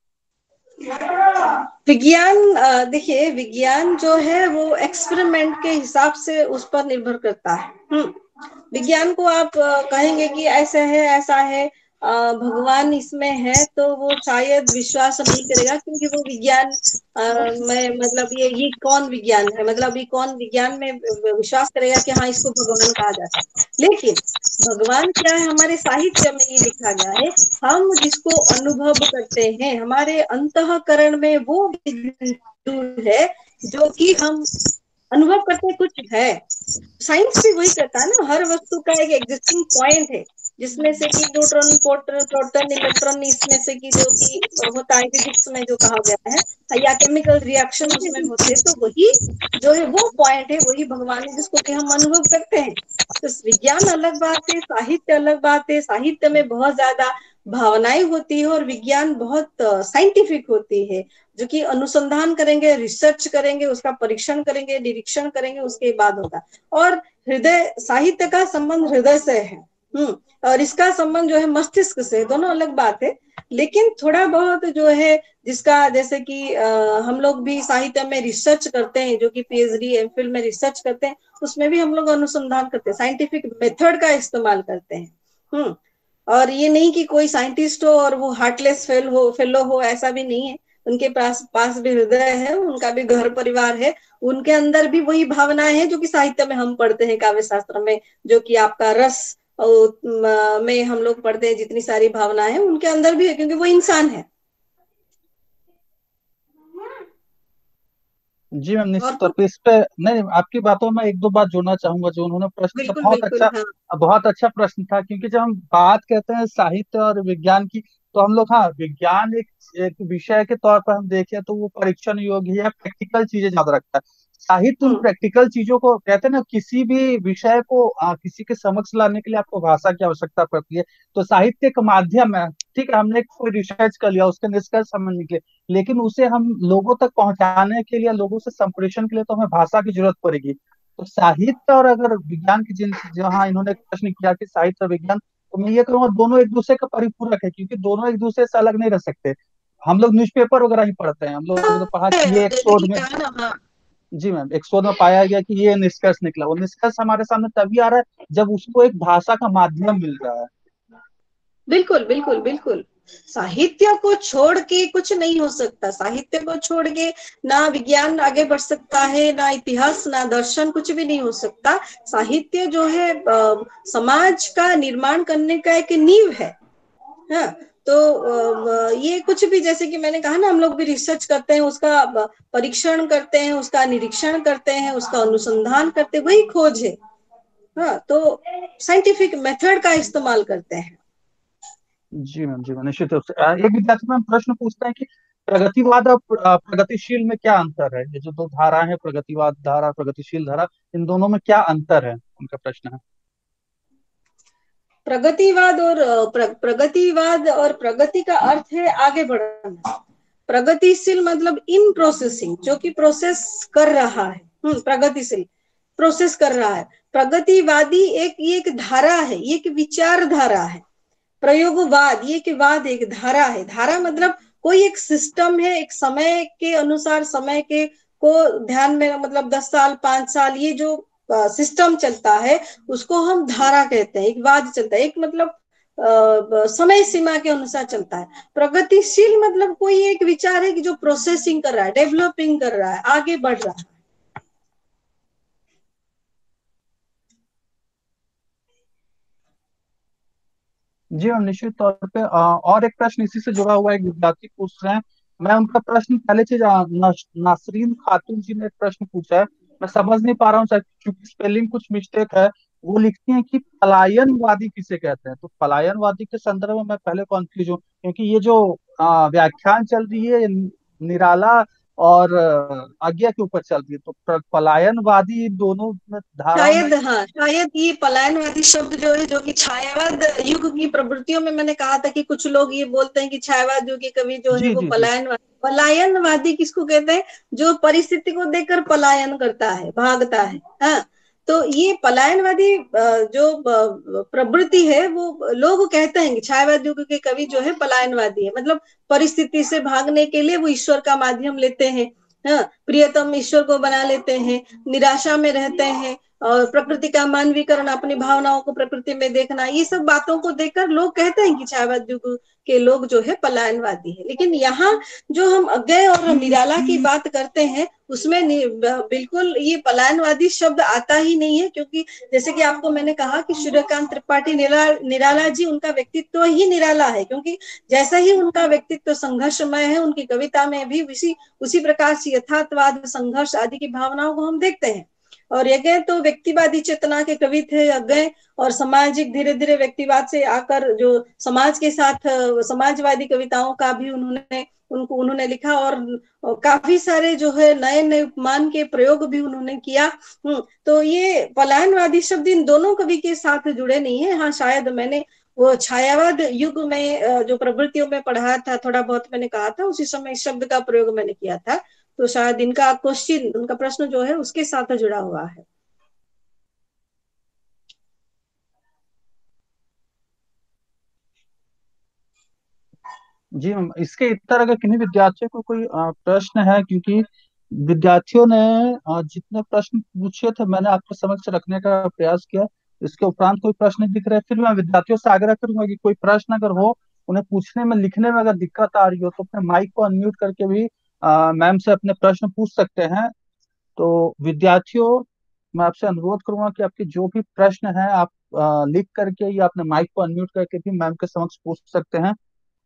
विज्ञान, देखिए विज्ञान जो है वो एक्सपेरिमेंट के हिसाब से उस पर निर्भर करता है। हम्म विज्ञान को आप अ, कहेंगे कि ऐसा है ऐसा है, अ, भगवान इसमें है, तो वो शायद विश्वास नहीं करेगा क्योंकि वो विज्ञान अ, में मतलब ये ये कौन विज्ञान है, मतलब ये कौन विज्ञान में विश्वास करेगा कि हाँ इसको भगवान कहा जाता है। लेकिन भगवान क्या है, हमारे साहित्य में ये लिखा गया है, हम जिसको अनुभव करते हैं, हमारे अंतःकरण में वो बिंदु है जो कि हम अनुभव करते कुछ है। साइंस भी वही करता है ना, हर वस्तु का एक एग्जिस्टिंग पॉइंट है जिसमें से कि न्यूट्रॉन प्रोटॉन प्रोटॉन इलेक्ट्रॉन इसमें से कि जो कि होता है फिजिक्स में जो कहा गया है, या केमिकल रिएक्शन उसमें होते हैं, तो वही जो है वो पॉइंट है, वही भगवान है जिसको कि हम अनुभव करते हैं। तो विज्ञान अलग बात है, साहित्य अलग बात है। साहित्य में बहुत ज्यादा भावनाएं होती है और विज्ञान बहुत साइंटिफिक होती है, जो कि अनुसंधान करेंगे, रिसर्च करेंगे, उसका परीक्षण करेंगे, निरीक्षण करेंगे, उसके बाद होगा। और हृदय, साहित्य का संबंध हृदय से है। हम्म और इसका संबंध जो है मस्तिष्क से, दोनों अलग बात है। लेकिन थोड़ा बहुत जो है जिसका, जैसे कि आ, हम लोग भी साहित्य में रिसर्च करते हैं, जो कि पीएचडी एमफिल में रिसर्च करते हैं, उसमें भी हम लोग अनुसंधान करते हैं, साइंटिफिक मेथड का इस्तेमाल करते हैं। हम्म और ये नहीं कि कोई साइंटिस्ट हो और वो हार्टलेस फेल हो फेलो हो, ऐसा भी नहीं है। उनके पास पास भी हृदय है, उनका भी घर परिवार है, उनके अंदर भी वही भावनाएं हैं जो कि साहित्य में हम पढ़ते हैं, काव्य शास्त्र में जो कि आपका रस और में हम लोग पढ़ते हैं, जितनी सारी भावनाएं हैं उनके अंदर भी है क्योंकि वो इंसान है। जी मैम, और निश्चित तौर कुछ? पे इस पे नहीं, आपकी बातों में एक दो बात जोड़ना चाहूंगा। जो उन्होंने प्रश्न किया बिल्कुल बहुत बिल्कुल, अच्छा, हाँ। बहुत अच्छा प्रश्न था। क्योंकि जब हम बात कहते हैं साहित्य और विज्ञान की, तो हम लोग, हाँ, विज्ञान एक एक विषय के तौर पर हम देखें तो वो परीक्षण योग्य या प्रैक्टिकल चीजें ज्यादा रखता है। साहित्य उन हम्म प्रैक्टिकल चीजों को कहते हैं ना, किसी भी विषय को आ, किसी के समक्ष लाने के लिए आपको भाषा की आवश्यकता पड़ती है। तो साहित्य एक माध्यम है। ठीक है, हमने कोई रिसर्च कर लिया, उसके निष्कर्ष समझ निकले, लेकिन उसे हम लोगों तक पहुंचाने के लिए, लोगों से संप्रेषण के लिए, तो हमें भाषा की जरूरत पड़ेगी। तो साहित्य और अगर विज्ञान की, जिन जहाँ इन्होंने एक प्रश्न किया कि साहित्य और विज्ञान, तो मैं ये कहूँगा दोनों एक दूसरे का परिपूरक है, क्योंकि दोनों एक दूसरे से अलग नहीं रह सकते। हम लोग न्यूज़पेपर वगैरह ही पढ़ते हैं, हम लोग ने पढ़ा कि ये एक जैसे कि शोध में, कहा ना, हाँ। जी मैम, एक शोध में पाया गया कि ये निष्कर्ष निकला। वो निष्कर्ष हमारे सामने तभी आ रहा है जब उसको एक भाषा का माध्यम मिल रहा है। बिल्कुल बिल्कुल बिल्कुल। साहित्य को छोड़ के कुछ नहीं हो सकता, साहित्य को छोड़ के ना विज्ञान आगे बढ़ सकता है, ना इतिहास, ना दर्शन, कुछ भी नहीं हो सकता। साहित्य जो है अ, समाज का निर्माण करने का एक नींव है। हाँ, तो अ, ये कुछ भी, जैसे कि मैंने कहा ना, हम लोग भी रिसर्च करते हैं, उसका परीक्षण करते हैं, उसका निरीक्षण करते हैं, उसका अनुसंधान करते हैं, वही खोज है। हाँ, तो साइंटिफिक मेथड का इस्तेमाल करते हैं। जी मैम, जी मैम, निश्चित रूप से। अ, एक विद्यार्थी मैम प्रश्न पूछता है कि प्रगतिवाद और प्र- अ, प्रगतिशील में क्या अंतर है। ये जो दो धाराएं हैं, प्रगतिवाद धारा, प्रगतिशील धारा, इन दोनों में क्या अंतर है, उनका प्रश्न है। प्रगतिवाद और प्र, प्रगतिवाद और प्रगति का अर्थ है आगे बढ़ना। प्रगतिशील मतलब इन प्रोसेसिंग, जो कि प्रोसेस कर रहा है। हम्म प्रगतिशील प्रोसेस कर रहा है। प्रगतिवादी एक ये एक धारा है, ये एक विचारधारा है। प्रयोगवाद ये कि वाद एक धारा है। धारा मतलब कोई एक सिस्टम है, एक समय के अनुसार समय के को ध्यान में, मतलब दस साल पांच साल ये जो सिस्टम चलता है उसको हम धारा कहते हैं। एक वाद चलता है, एक मतलब आ, समय सीमा के अनुसार चलता है। प्रगतिशील मतलब कोई एक विचार है कि जो प्रोसेसिंग कर रहा है, डेवलपिंग कर रहा है, आगे बढ़ रहा है। जी हम निश्चित तौर पे अ, और एक प्रश्न इसी से जुड़ा हुआ एक विद्यार्थी पूछ रहे हैं। मैं उनका प्रश्न पहले से जा- नस- नासरीन खातून जी ने एक प्रश्न पूछा है। मैं समझ नहीं पा रहा हूँ शायद क्योंकि स्पेलिंग कुछ मिस्टेक है। वो लिखती हैं कि पलायनवादी किसे कहते हैं। तो पलायनवादी के संदर्भ में मैं पहले कॉन्फ्यूज हूँ क्योंकि ये जो अ, व्याख्यान चल रही है ये निराला और अ, आज्ञा के ऊपर चल रही है। तो प- पलायनवादी दोनों में धाराओं में। शायद, हाँ शायद ये पलायनवादी शब्द जो है, जो कि छायावाद युग की प्रवृत्तियों में, मैंने कहा था कि कुछ लोग ये बोलते हैं कि छायावाद युग के कवि जो है जी वो जी जी। पलायनवादी। पलायनवादी किसको कहते हैं? जो परिस्थिति को देखकर पलायन करता है, भागता है। हाँ, तो ये पलायनवादी जो प्रवृत्ति है, वो लोग कहते हैं कि छायावाद युग के कवि जो है पलायनवादी है। मतलब परिस्थिति से भागने के लिए वो ईश्वर का माध्यम लेते हैं। हाँ, प्रियतम ईश्वर को बना लेते हैं, निराशा में रहते हैं, और प्रकृति का मानवीकरण, अपनी भावनाओं को प्रकृति में देखना, ये सब बातों को देखकर लोग कहते हैं कि छायावाद युग के लोग जो है पलायनवादी है। लेकिन यहाँ जो हम अज्ञे और निराला की बात करते हैं उसमें बिल्कुल ये पलायनवादी शब्द आता ही नहीं है, क्योंकि जैसे कि आपको मैंने कहा कि सूर्यकांत त्रिपाठी निरा, निराला जी, उनका व्यक्तित्व ही निराला है। क्योंकि जैसा ही उनका व्यक्तित्व संघर्षमय है, उनकी कविता में भी उसी उसी प्रकार से यथार्थवाद, संघर्ष आदि की भावनाओं को हम देखते हैं। और यज्ञ तो व्यक्तिवादी चेतना के कवि थे यज्ञ, और सामाजिक धीरे धीरे व्यक्तिवाद से आकर जो समाज के साथ समाजवादी कविताओं का भी उन्होंने उनको उन्होंने लिखा, और काफी सारे जो है नए नए उपमान के प्रयोग भी उन्होंने किया। तो ये पलायनवादी शब्द इन दोनों कवि के साथ जुड़े नहीं है। हाँ, शायद मैंने वो छायावाद युग में जो प्रवृत्तियों में पढ़ा था, थोड़ा बहुत मैंने कहा था, उसी समय इस शब्द का प्रयोग मैंने किया था। तो शायद इनका क्वेश्चन, उनका प्रश्न जो है उसके साथ जुड़ा हुआ है। जी मैम, इसके इतर अगर किन्हीं विद्यार्थियों को कोई अ, प्रश्न है क्योंकि विद्यार्थियों ने अ, जितने प्रश्न पूछे थे मैंने आपके समक्ष रखने का प्रयास किया। इसके उपरांत कोई प्रश्न नहीं दिख रहे फिर मैं विद्यार्थियों से आग्रह करूंगा कि कोई प्रश्न अगर हो उन्हें पूछने में लिखने में अगर दिक्कत आ रही हो तो अपने माइक को अनम्यूट करके भी अ, मैम से अपने प्रश्न पूछ सकते हैं। तो विद्यार्थियों, मैं आपसे अनुरोध करूंगा कि आपके जो भी प्रश्न है आप अ, लिख करके या अपने माइक को अनम्यूट करके भी मैम के समक्ष पूछ सकते हैं।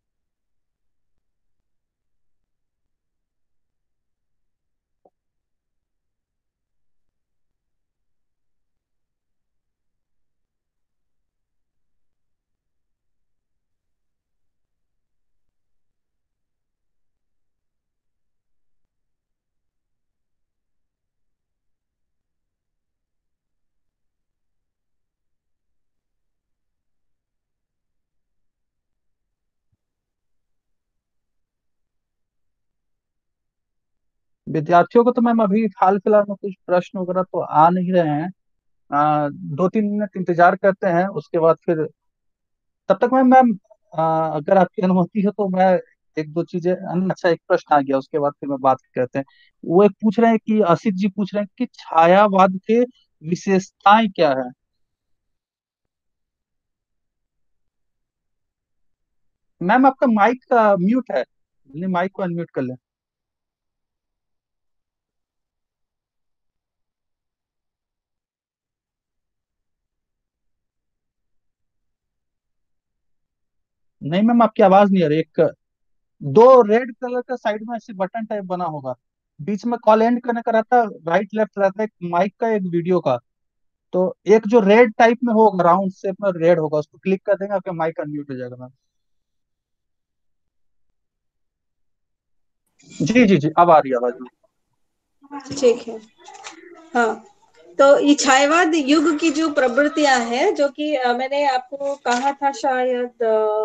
विद्यार्थियों को तो मैम अभी हाल फिलहाल में कुछ प्रश्न वगैरह तो आ नहीं रहे हैं। आ, दो तीन मिनट इंतजार करते हैं उसके बाद फिर तब तक मैम मैम आ, अगर आपकी अनुमति हो तो मैं एक दो चीजें अन- अच्छा एक प्रश्न आ गया उसके बाद फिर मैं बात करते हैं। वो एक पूछ रहे हैं कि असित जी पूछ रहे हैं कि छायावाद के विशेषताएं क्या है। मैम आपका माइक म्यूट है, माइक को अनम्यूट कर लें। नहीं मैम आपकी आवाज नहीं आ रही। एक दो रेड कलर का साइड में ऐसे बटन टाइप बना होगा, बीच में कॉल एंड करने का रहता है, राइट लेफ्ट रहता है, एक माइक का एक वीडियो का। तो एक जो रेड टाइप में होगा राउंड शेप में रेड होगा उसको क्लिक कर देंगे आपका माइक अनम्यूट हो जाएगा मैम। जी जी जी अब आ रही है आवाज मैम। ठीक है। हाँ, तो ये छायावाद युग की जो प्रवृत्तियां हैं, जो कि मैंने आपको कहा था शायद,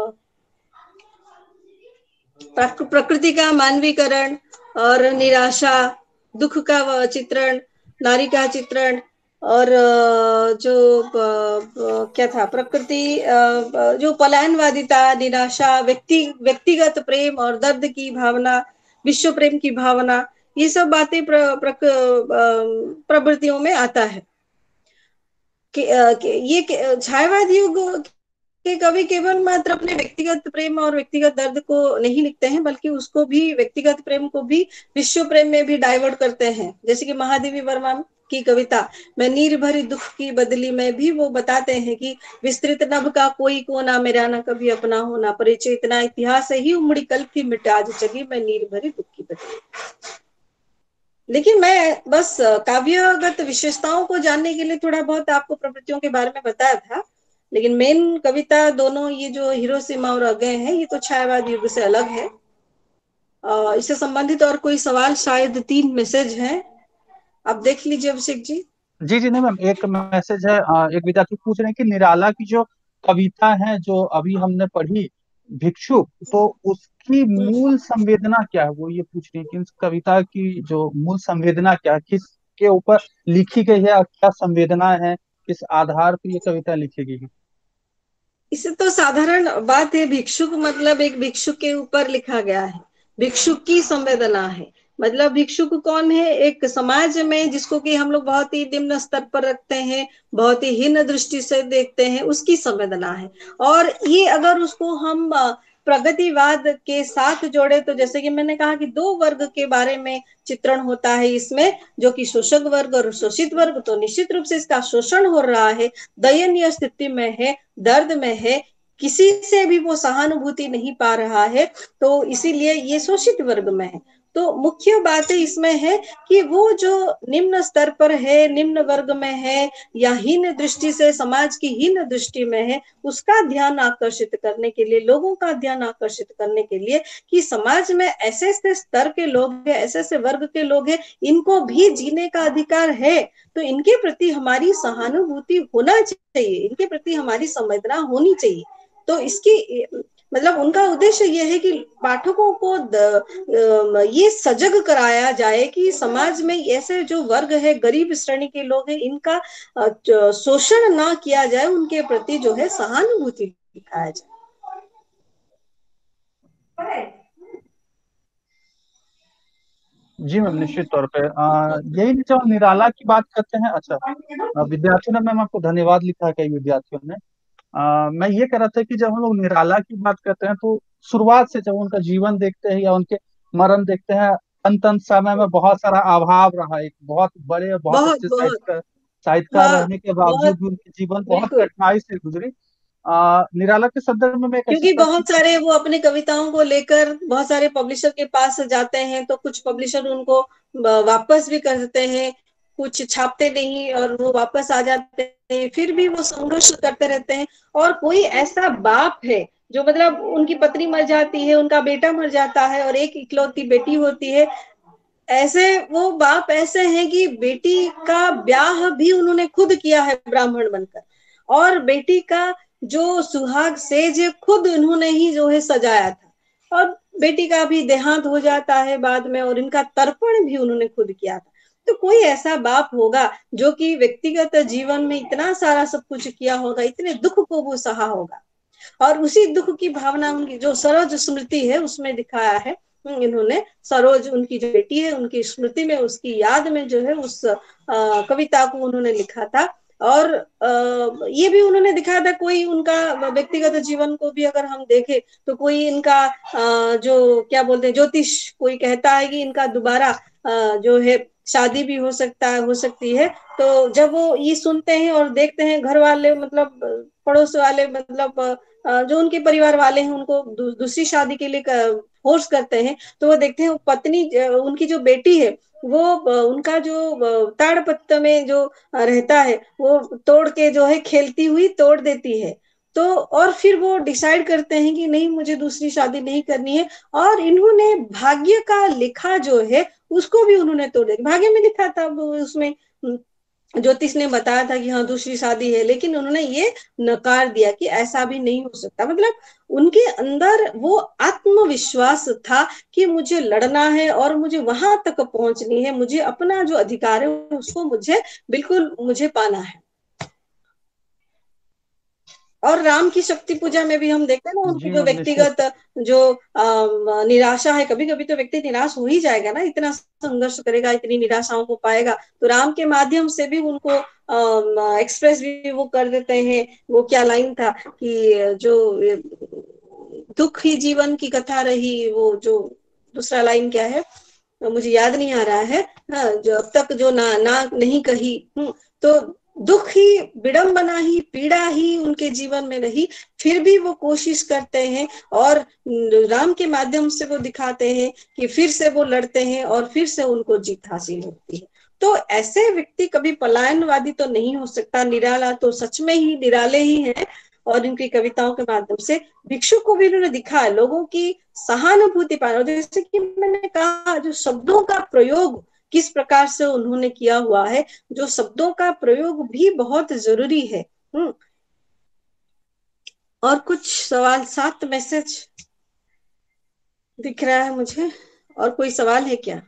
प्रकृति का मानवीकरण और निराशा, दुख का चित्रण, नारी का चित्रण, और जो क्या था, प्रकृति, जो पलायनवादिता, निराशा, व्यक्ति व्यक्तिगत प्रेम और दर्द की भावना, विश्व प्रेम की भावना, ये सब बातें प्र, प्र, प्रवृत्तियों में आता है। कि, ये छायावाद युग के कवि केवल मात्र अपने व्यक्तिगत प्रेम और व्यक्तिगत दर्द को नहीं लिखते हैं, बल्कि उसको भी, व्यक्तिगत प्रेम को भी विश्व प्रेम में भी डाइवर्ट करते हैं। जैसे कि महादेवी वर्मा की कविता मैं नीर भरी दुख की बदली में भी वो बताते हैं कि विस्तृत नभ का कोई कोना मेरा ना कभी अपना होना, परिचय इतना इतिहास ही उमड़ी कल की मिटा आज चली मैं नीर भरी दुख की बदली। लेकिन मैं बस काव्यगत विशेषताओं को जानने के लिए थोड़ा बहुत आपको प्रवृत्तियों के बारे में बताया था, लेकिन मेन कविता दोनों ये जो हिरोशिमा और अगेन है, ये तो छायावाद युग से अलग है। इससे संबंधित और कोई सवाल, शायद तीन मैसेज हैं, आप देख लीजिए अभिषेक जी। जी जी नहीं मैम, एक मैसेज है, एक विद्यार्थी पूछ रहे हैं कि निराला की जो कविता है जो अभी हमने पढ़ी भिक्षुक, तो उसकी मूल संवेदना क्या है, वो ये पूछ रही है कि उस कविता की जो मूल संवेदना क्या है, किसके ऊपर लिखी गई है और क्या संवेदना है, किस आधार पर ये कविता लिखी गई है। इसे तो साधारण बात है, भिक्षुक मतलब एक भिक्षुक के ऊपर लिखा गया है, भिक्षुक की संवेदना है। मतलब भिक्षुक कौन है, एक समाज में जिसको कि हम लोग बहुत ही निम्न स्तर पर रखते हैं, बहुत ही हीन दृष्टि से देखते हैं, उसकी संवेदना है। और ये अगर उसको हम प्रगतिवाद के साथ जोड़े, तो जैसे कि मैंने कहा कि दो वर्ग के बारे में चित्रण होता है इसमें, जो कि शोषक वर्ग और शोषित वर्ग, तो निश्चित रूप से इसका शोषण हो रहा है, दयनीय स्थिति में है, दर्द में है, किसी से भी वो सहानुभूति नहीं पा रहा है, तो इसीलिए ये शोषित वर्ग में है। तो मुख्य बात इसमें है कि वो जो निम्न स्तर पर है, निम्न वर्ग में है, या हीन दृष्टि से, समाज की हीन दृष्टि में है, उसका ध्यान आकर्षित करने के लिए, लोगों का ध्यान आकर्षित करने के लिए कि समाज में ऐसे ऐसे स्तर के लोग हैं, ऐसे ऐसे वर्ग के लोग हैं, इनको भी जीने का अधिकार है, तो इनके प्रति हमारी सहानुभूति होना चाहिए, इनके प्रति हमारी संवेदना होनी चाहिए। तो इसकी मतलब उनका उद्देश्य यह है कि पाठकों को द, ये सजग कराया जाए कि समाज में ऐसे जो वर्ग है, गरीब श्रेणी के लोग हैं, इनका शोषण ना किया जाए, उनके प्रति जो है सहानुभूति दिखाया जाए। जी मैम, निश्चित तौर पे यही जो निराला की बात करते हैं। अच्छा, विद्यार्थियों ने मैम आपको धन्यवाद लिखा है, कई विद्यार्थियों ने। आ, मैं ये कह रहा था कि जब हम लोग निराला की बात करते हैं तो शुरुआत से जब उनका जीवन देखते हैं या उनके मरण देखते हैं, अंत अंत समय में बहुत सारा अभाव रहा, एक बहुत बड़े बहुत बहुत अच्छे बहुत साहित्यकार साहित्यकार हाँ, रहने के बहुत बावजूद भी उनकी जीवन बहुत बिल्कुल। कठिनाई से गुजरी। आ, निराला के संदर्भ में मैं एक ऐसी क्योंकि बहुत परिस्थिति। सारे वो अपने कविताओं को लेकर बहुत सारे पब्लिशर के पास जाते हैं, तो कुछ पब्लिशर उनको वापस भी कर देते हैं, कुछ छापते नहीं और वो वापस आ जाते हैं, फिर भी वो संघर्ष करते रहते हैं। और कोई ऐसा बाप है जो, मतलब उनकी पत्नी मर जाती है, उनका बेटा मर जाता है और एक इकलौती बेटी होती है, ऐसे वो बाप ऐसे हैं कि बेटी का ब्याह भी उन्होंने खुद किया है ब्राह्मण बनकर, और बेटी का जो सुहाग सेज है खुद उन्होंने ही जो है सजाया था, और बेटी का भी देहांत हो जाता है बाद में, और इनका तर्पण भी उन्होंने खुद किया था। तो कोई ऐसा बाप होगा जो कि व्यक्तिगत जीवन में इतना सारा सब कुछ किया होगा, इतने दुख को वो सहा होगा, और उसी दुख की भावना उनकी जो सरोज स्मृति है उसमें दिखाया है। इन्होंने सरोज, उनकी जो बेटी है, उनकी स्मृति में, उसकी याद में जो है उस आ, कविता को उन्होंने लिखा था। और आ, ये भी उन्होंने दिखाया था, कोई उनका व्यक्तिगत जीवन को भी अगर हम देखें तो कोई इनका आ, जो क्या बोलते हैं ज्योतिष, कोई कहता है कि इनका दोबारा जो है शादी भी हो सकता है, हो सकती है। तो जब वो ये सुनते हैं और देखते हैं, घर वाले मतलब पड़ोस वाले, मतलब जो उनके परिवार वाले हैं, उनको दू, दूसरी शादी के लिए फोर्स करते हैं, तो वो देखते हैं पत्नी, उनकी जो बेटी है वो, उनका जो ताड़पत्र में जो रहता है वो तोड़ के जो है खेलती हुई तोड़ देती है। तो और फिर वो डिसाइड करते हैं कि नहीं, मुझे दूसरी शादी नहीं करनी है, और इन्होंने भाग्य का लिखा जो है उसको भी उन्होंने तोड़ दिया। भाग्य में लिखा था वो, उसमें ज्योतिष ने बताया था कि हाँ दूसरी शादी है, लेकिन उन्होंने ये नकार दिया कि ऐसा भी नहीं हो सकता। मतलब उनके अंदर वो आत्मविश्वास था कि मुझे लड़ना है और मुझे वहां तक पहुंचनी है, मुझे अपना जो अधिकार है उसको मुझे बिल्कुल मुझे पाना है। और राम की शक्ति पूजा में भी हम देखते हैं ना, उनकी जी जो मैम निश्चित। व्यक्तिगत जो अ, निराशा है, कभी कभी तो व्यक्ति निराश हो ही जाएगा ना, इतना संघर्ष करेगा, इतनी निराशाओं को पाएगा, तो राम के माध्यम से भी उनको एक्सप्रेस भी वो कर देते हैं। वो क्या लाइन था कि जो दुख ही जीवन की कथा रही, वो जो दूसरा लाइन क्या है मुझे याद नहीं आ रहा है। हाँ, जो अब तक जो ना ना नहीं कही। हम्म, तो दुख ही, विडंबना ही, पीड़ा ही उनके जीवन में रही, फिर भी वो कोशिश करते हैं और राम के माध्यम से वो दिखाते हैं कि फिर से वो लड़ते हैं और फिर से उनको जीत हासिल होती है। तो ऐसे व्यक्ति कभी पलायनवादी तो नहीं हो सकता। निराला तो सच में ही निराले ही हैं। और इनकी कविताओं के माध्यम से भिक्षु को भी इन्होंने दिखा है, लोगों की सहानुभूति पाना। जैसे कि मैंने कहा, जो शब्दों का प्रयोग किस प्रकार से उन्होंने किया हुआ है, जो शब्दों का प्रयोग भी बहुत जरूरी है। हम्म। और कुछ सवाल, सात मैसेज दिख रहा है मुझे, और कोई सवाल है क्या?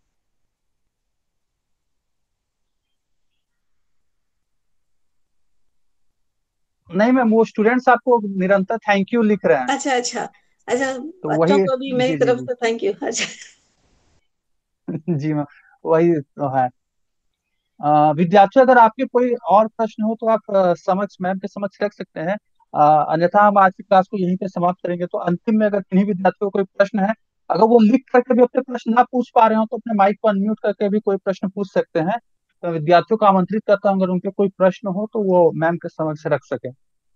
नहीं मैम, वो स्टूडेंट्स आपको निरंतर थैंक यू लिख रहे हैं। अच्छा अच्छा। अच्छा, तो बच्चों वही। को भी मेरी जी जी तरफ जी। से थैंक यू। अच्छा। जी मैम, वही तो है। अ, विद्यार्थी अगर आपके कोई और प्रश्न हो तो आप अ, समक्ष मैम के समक्ष रख सकते हैं। अ, अन्यथा हम आज की क्लास को यहीं पे समाप्त करेंगे। तो अंतिम में अगर किन्हीं विद्यार्थियों को कोई प्रश्न है, अगर वो लिख करके भी अपने प्रश्न ना पूछ पा रहे हो तो अपने माइक को अनम्यूट करके भी कोई प्रश्न पूछ सकते हैं। तो विद्यार्थियों को आमंत्रित करता हूँ, अगर उनके कोई प्रश्न हो तो वो मैम के समक्ष रख सके।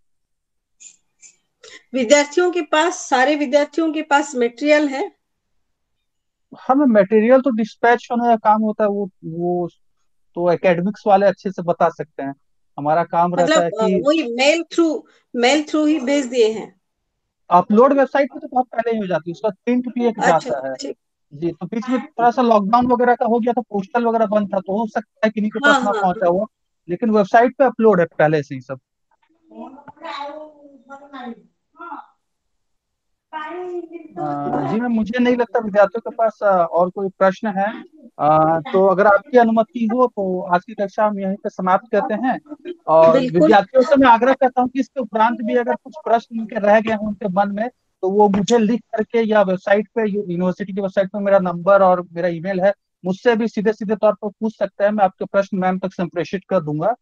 विद्यार्थियों के पास, सारे विद्यार्थियों के पास मटेरियल है? हमें मटेरियल तो डिस्पैच होने का काम होता है, वो वो तो एकेडमिक्स वाले अच्छे से बता सकते हैं। हमारा काम रहता मतलब है अ, कि वही मेल थ्रू, मेल थ्रू ही भेज दिए हैं? अपलोड वेबसाइट पे तो बहुत पहले ही हो जाती है, उसका प्रिंट भी एक अच्छा जाता है। ठीक। जी, तो बीच में थोड़ा सा लॉकडाउन वगैरह का हो गया था, पोस्टल वगैरह बंद था, तो हो सकता है किन्हीं के हाँ पास ना हाँ पहुंचा हाँ। हुआ। लेकिन वेबसाइट पे अपलोड है पहले से ही सब। अ, जी मैम, मुझे नहीं लगता विद्यार्थियों के पास अ, और कोई प्रश्न है। अ, तो अगर आपकी अनुमति हो तो आज की कक्षा हम यहीं पे समाप्त करते हैं। और बिल्कुल। विद्यार्थियों से मैं आग्रह करता हूँ कि इसके उपरांत भी अगर कुछ प्रश्न उनके रह गए हों उनके मन में, तो वो मुझे लिख करके या वेबसाइट पे, यूनिवर्सिटी की वेबसाइट पे मेरा नंबर और मेरा ईमेल है, मुझसे भी सीधे सीधे तौर पर पूछ सकते हैं। मैं आपके प्रश्न मैम तक संप्रेषित कर दूंगा।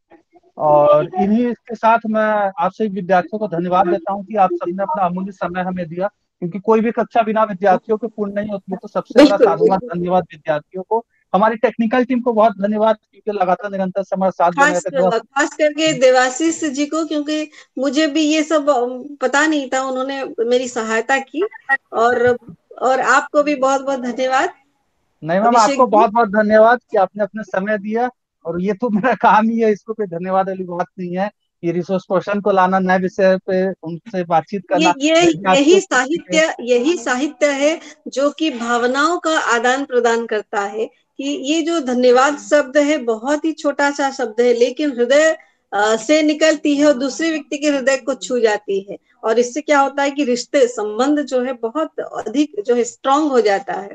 और इन्हीं के साथ मैं आपसे विद्यार्थियों को धन्यवाद देता हूँ कि आप सबने अपना अमूल्य समय हमें दिया, क्योंकि कोई भी कक्षा बिना विद्यार्थियों के पूर्ण नहीं होती है। तो सबसे बड़ा बिल्कुल साधुवाद बिल्कुल। धन्यवाद विद्यार्थियों को। हमारी टेक्निकल टीम को बहुत धन्यवाद, क्योंकि लगातार निरंतर से हमारे साथ बने खास रहते। थोड़ा खास करके देवाशीष जी को, क्योंकि मुझे भी ये सब अम, पता नहीं था, उन्होंने मेरी सहायता की। और और आपको भी बहुत बहुत धन्यवाद नहीं मैम, अभिषेक आपको जी। बहुत बहुत धन्यवाद कि आपने अपने समय दिया। और ये तो मेरा काम ही है, इसको कोई धन्यवाद वाली बात नहीं है। ये रिसोर्स पर्सन को लाना, नए विषय पे उनसे बातचीत ये करना, ये विद्यार्थियों यही को सीखे। साहित्य, यही साहित्य है जो कि भावनाओं का आदान प्रदान करता है। कि ये जो धन्यवाद शब्द है, बहुत ही छोटा सा शब्द है, लेकिन हृदय अ, से निकलती है और दूसरे व्यक्ति के हृदय को छू जाती है। और इससे क्या होता है कि रिश्ते, संबंध जो है बहुत अधिक जो है स्ट्रांग हो जाता है।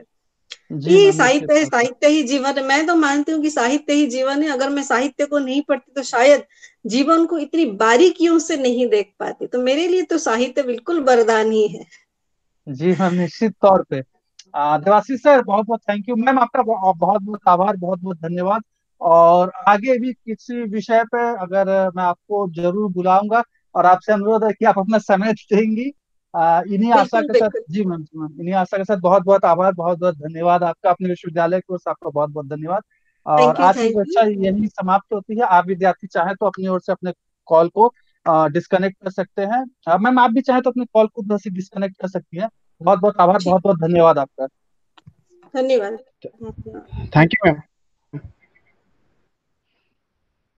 जी ये मैम निश्चित साहित्य है, तौर पे। साहित्य ही जीवन है। मैं तो मानती हूँ कि साहित्य ही जीवन है। अगर मैं साहित्य को नहीं पढ़ती तो शायद जीवन को इतनी बारीकियों से नहीं देख पाती। तो मेरे लिए तो साहित्य बिल्कुल वरदान ही है। जी मैम निश्चित तौर पे। आ, देवाशीष सर, बहुत बहुत थैंक यू। मैम आपका बहुत बहुत आभार, बहुत बहुत धन्यवाद। और आगे भी किसी विषय पे अगर मैं आपको जरूर बुलाऊंगा। और आपसे अनुरोध है कि आप अपना समय देंगी। आ, इन्हीं आशा बिल्कुल के साथ, बिल्कुल। जी मैम, जी मैम, इन्हीं आशा के साथ बहुत बहुत आभार, बहुत बहुत धन्यवाद आपका, अपने विश्वविद्यालय की ओर से आपका बहुत बहुत धन्यवाद। और थैंक यू आज की थैंक यू। कक्षा यही समाप्त होती है। आप विद्यार्थी चाहें तो अपनी ओर से अपने कॉल को डिस्कनेक्ट कर सकते हैं। अ, मैम आप भी चाहें तो अपने कॉल को उधर से डिस्कनेक्ट कर सकती हैं। बहुत बहुत आभार, ठीक। बहुत बहुत धन्यवाद आपका। धन्यवाद। Thank you ma'am.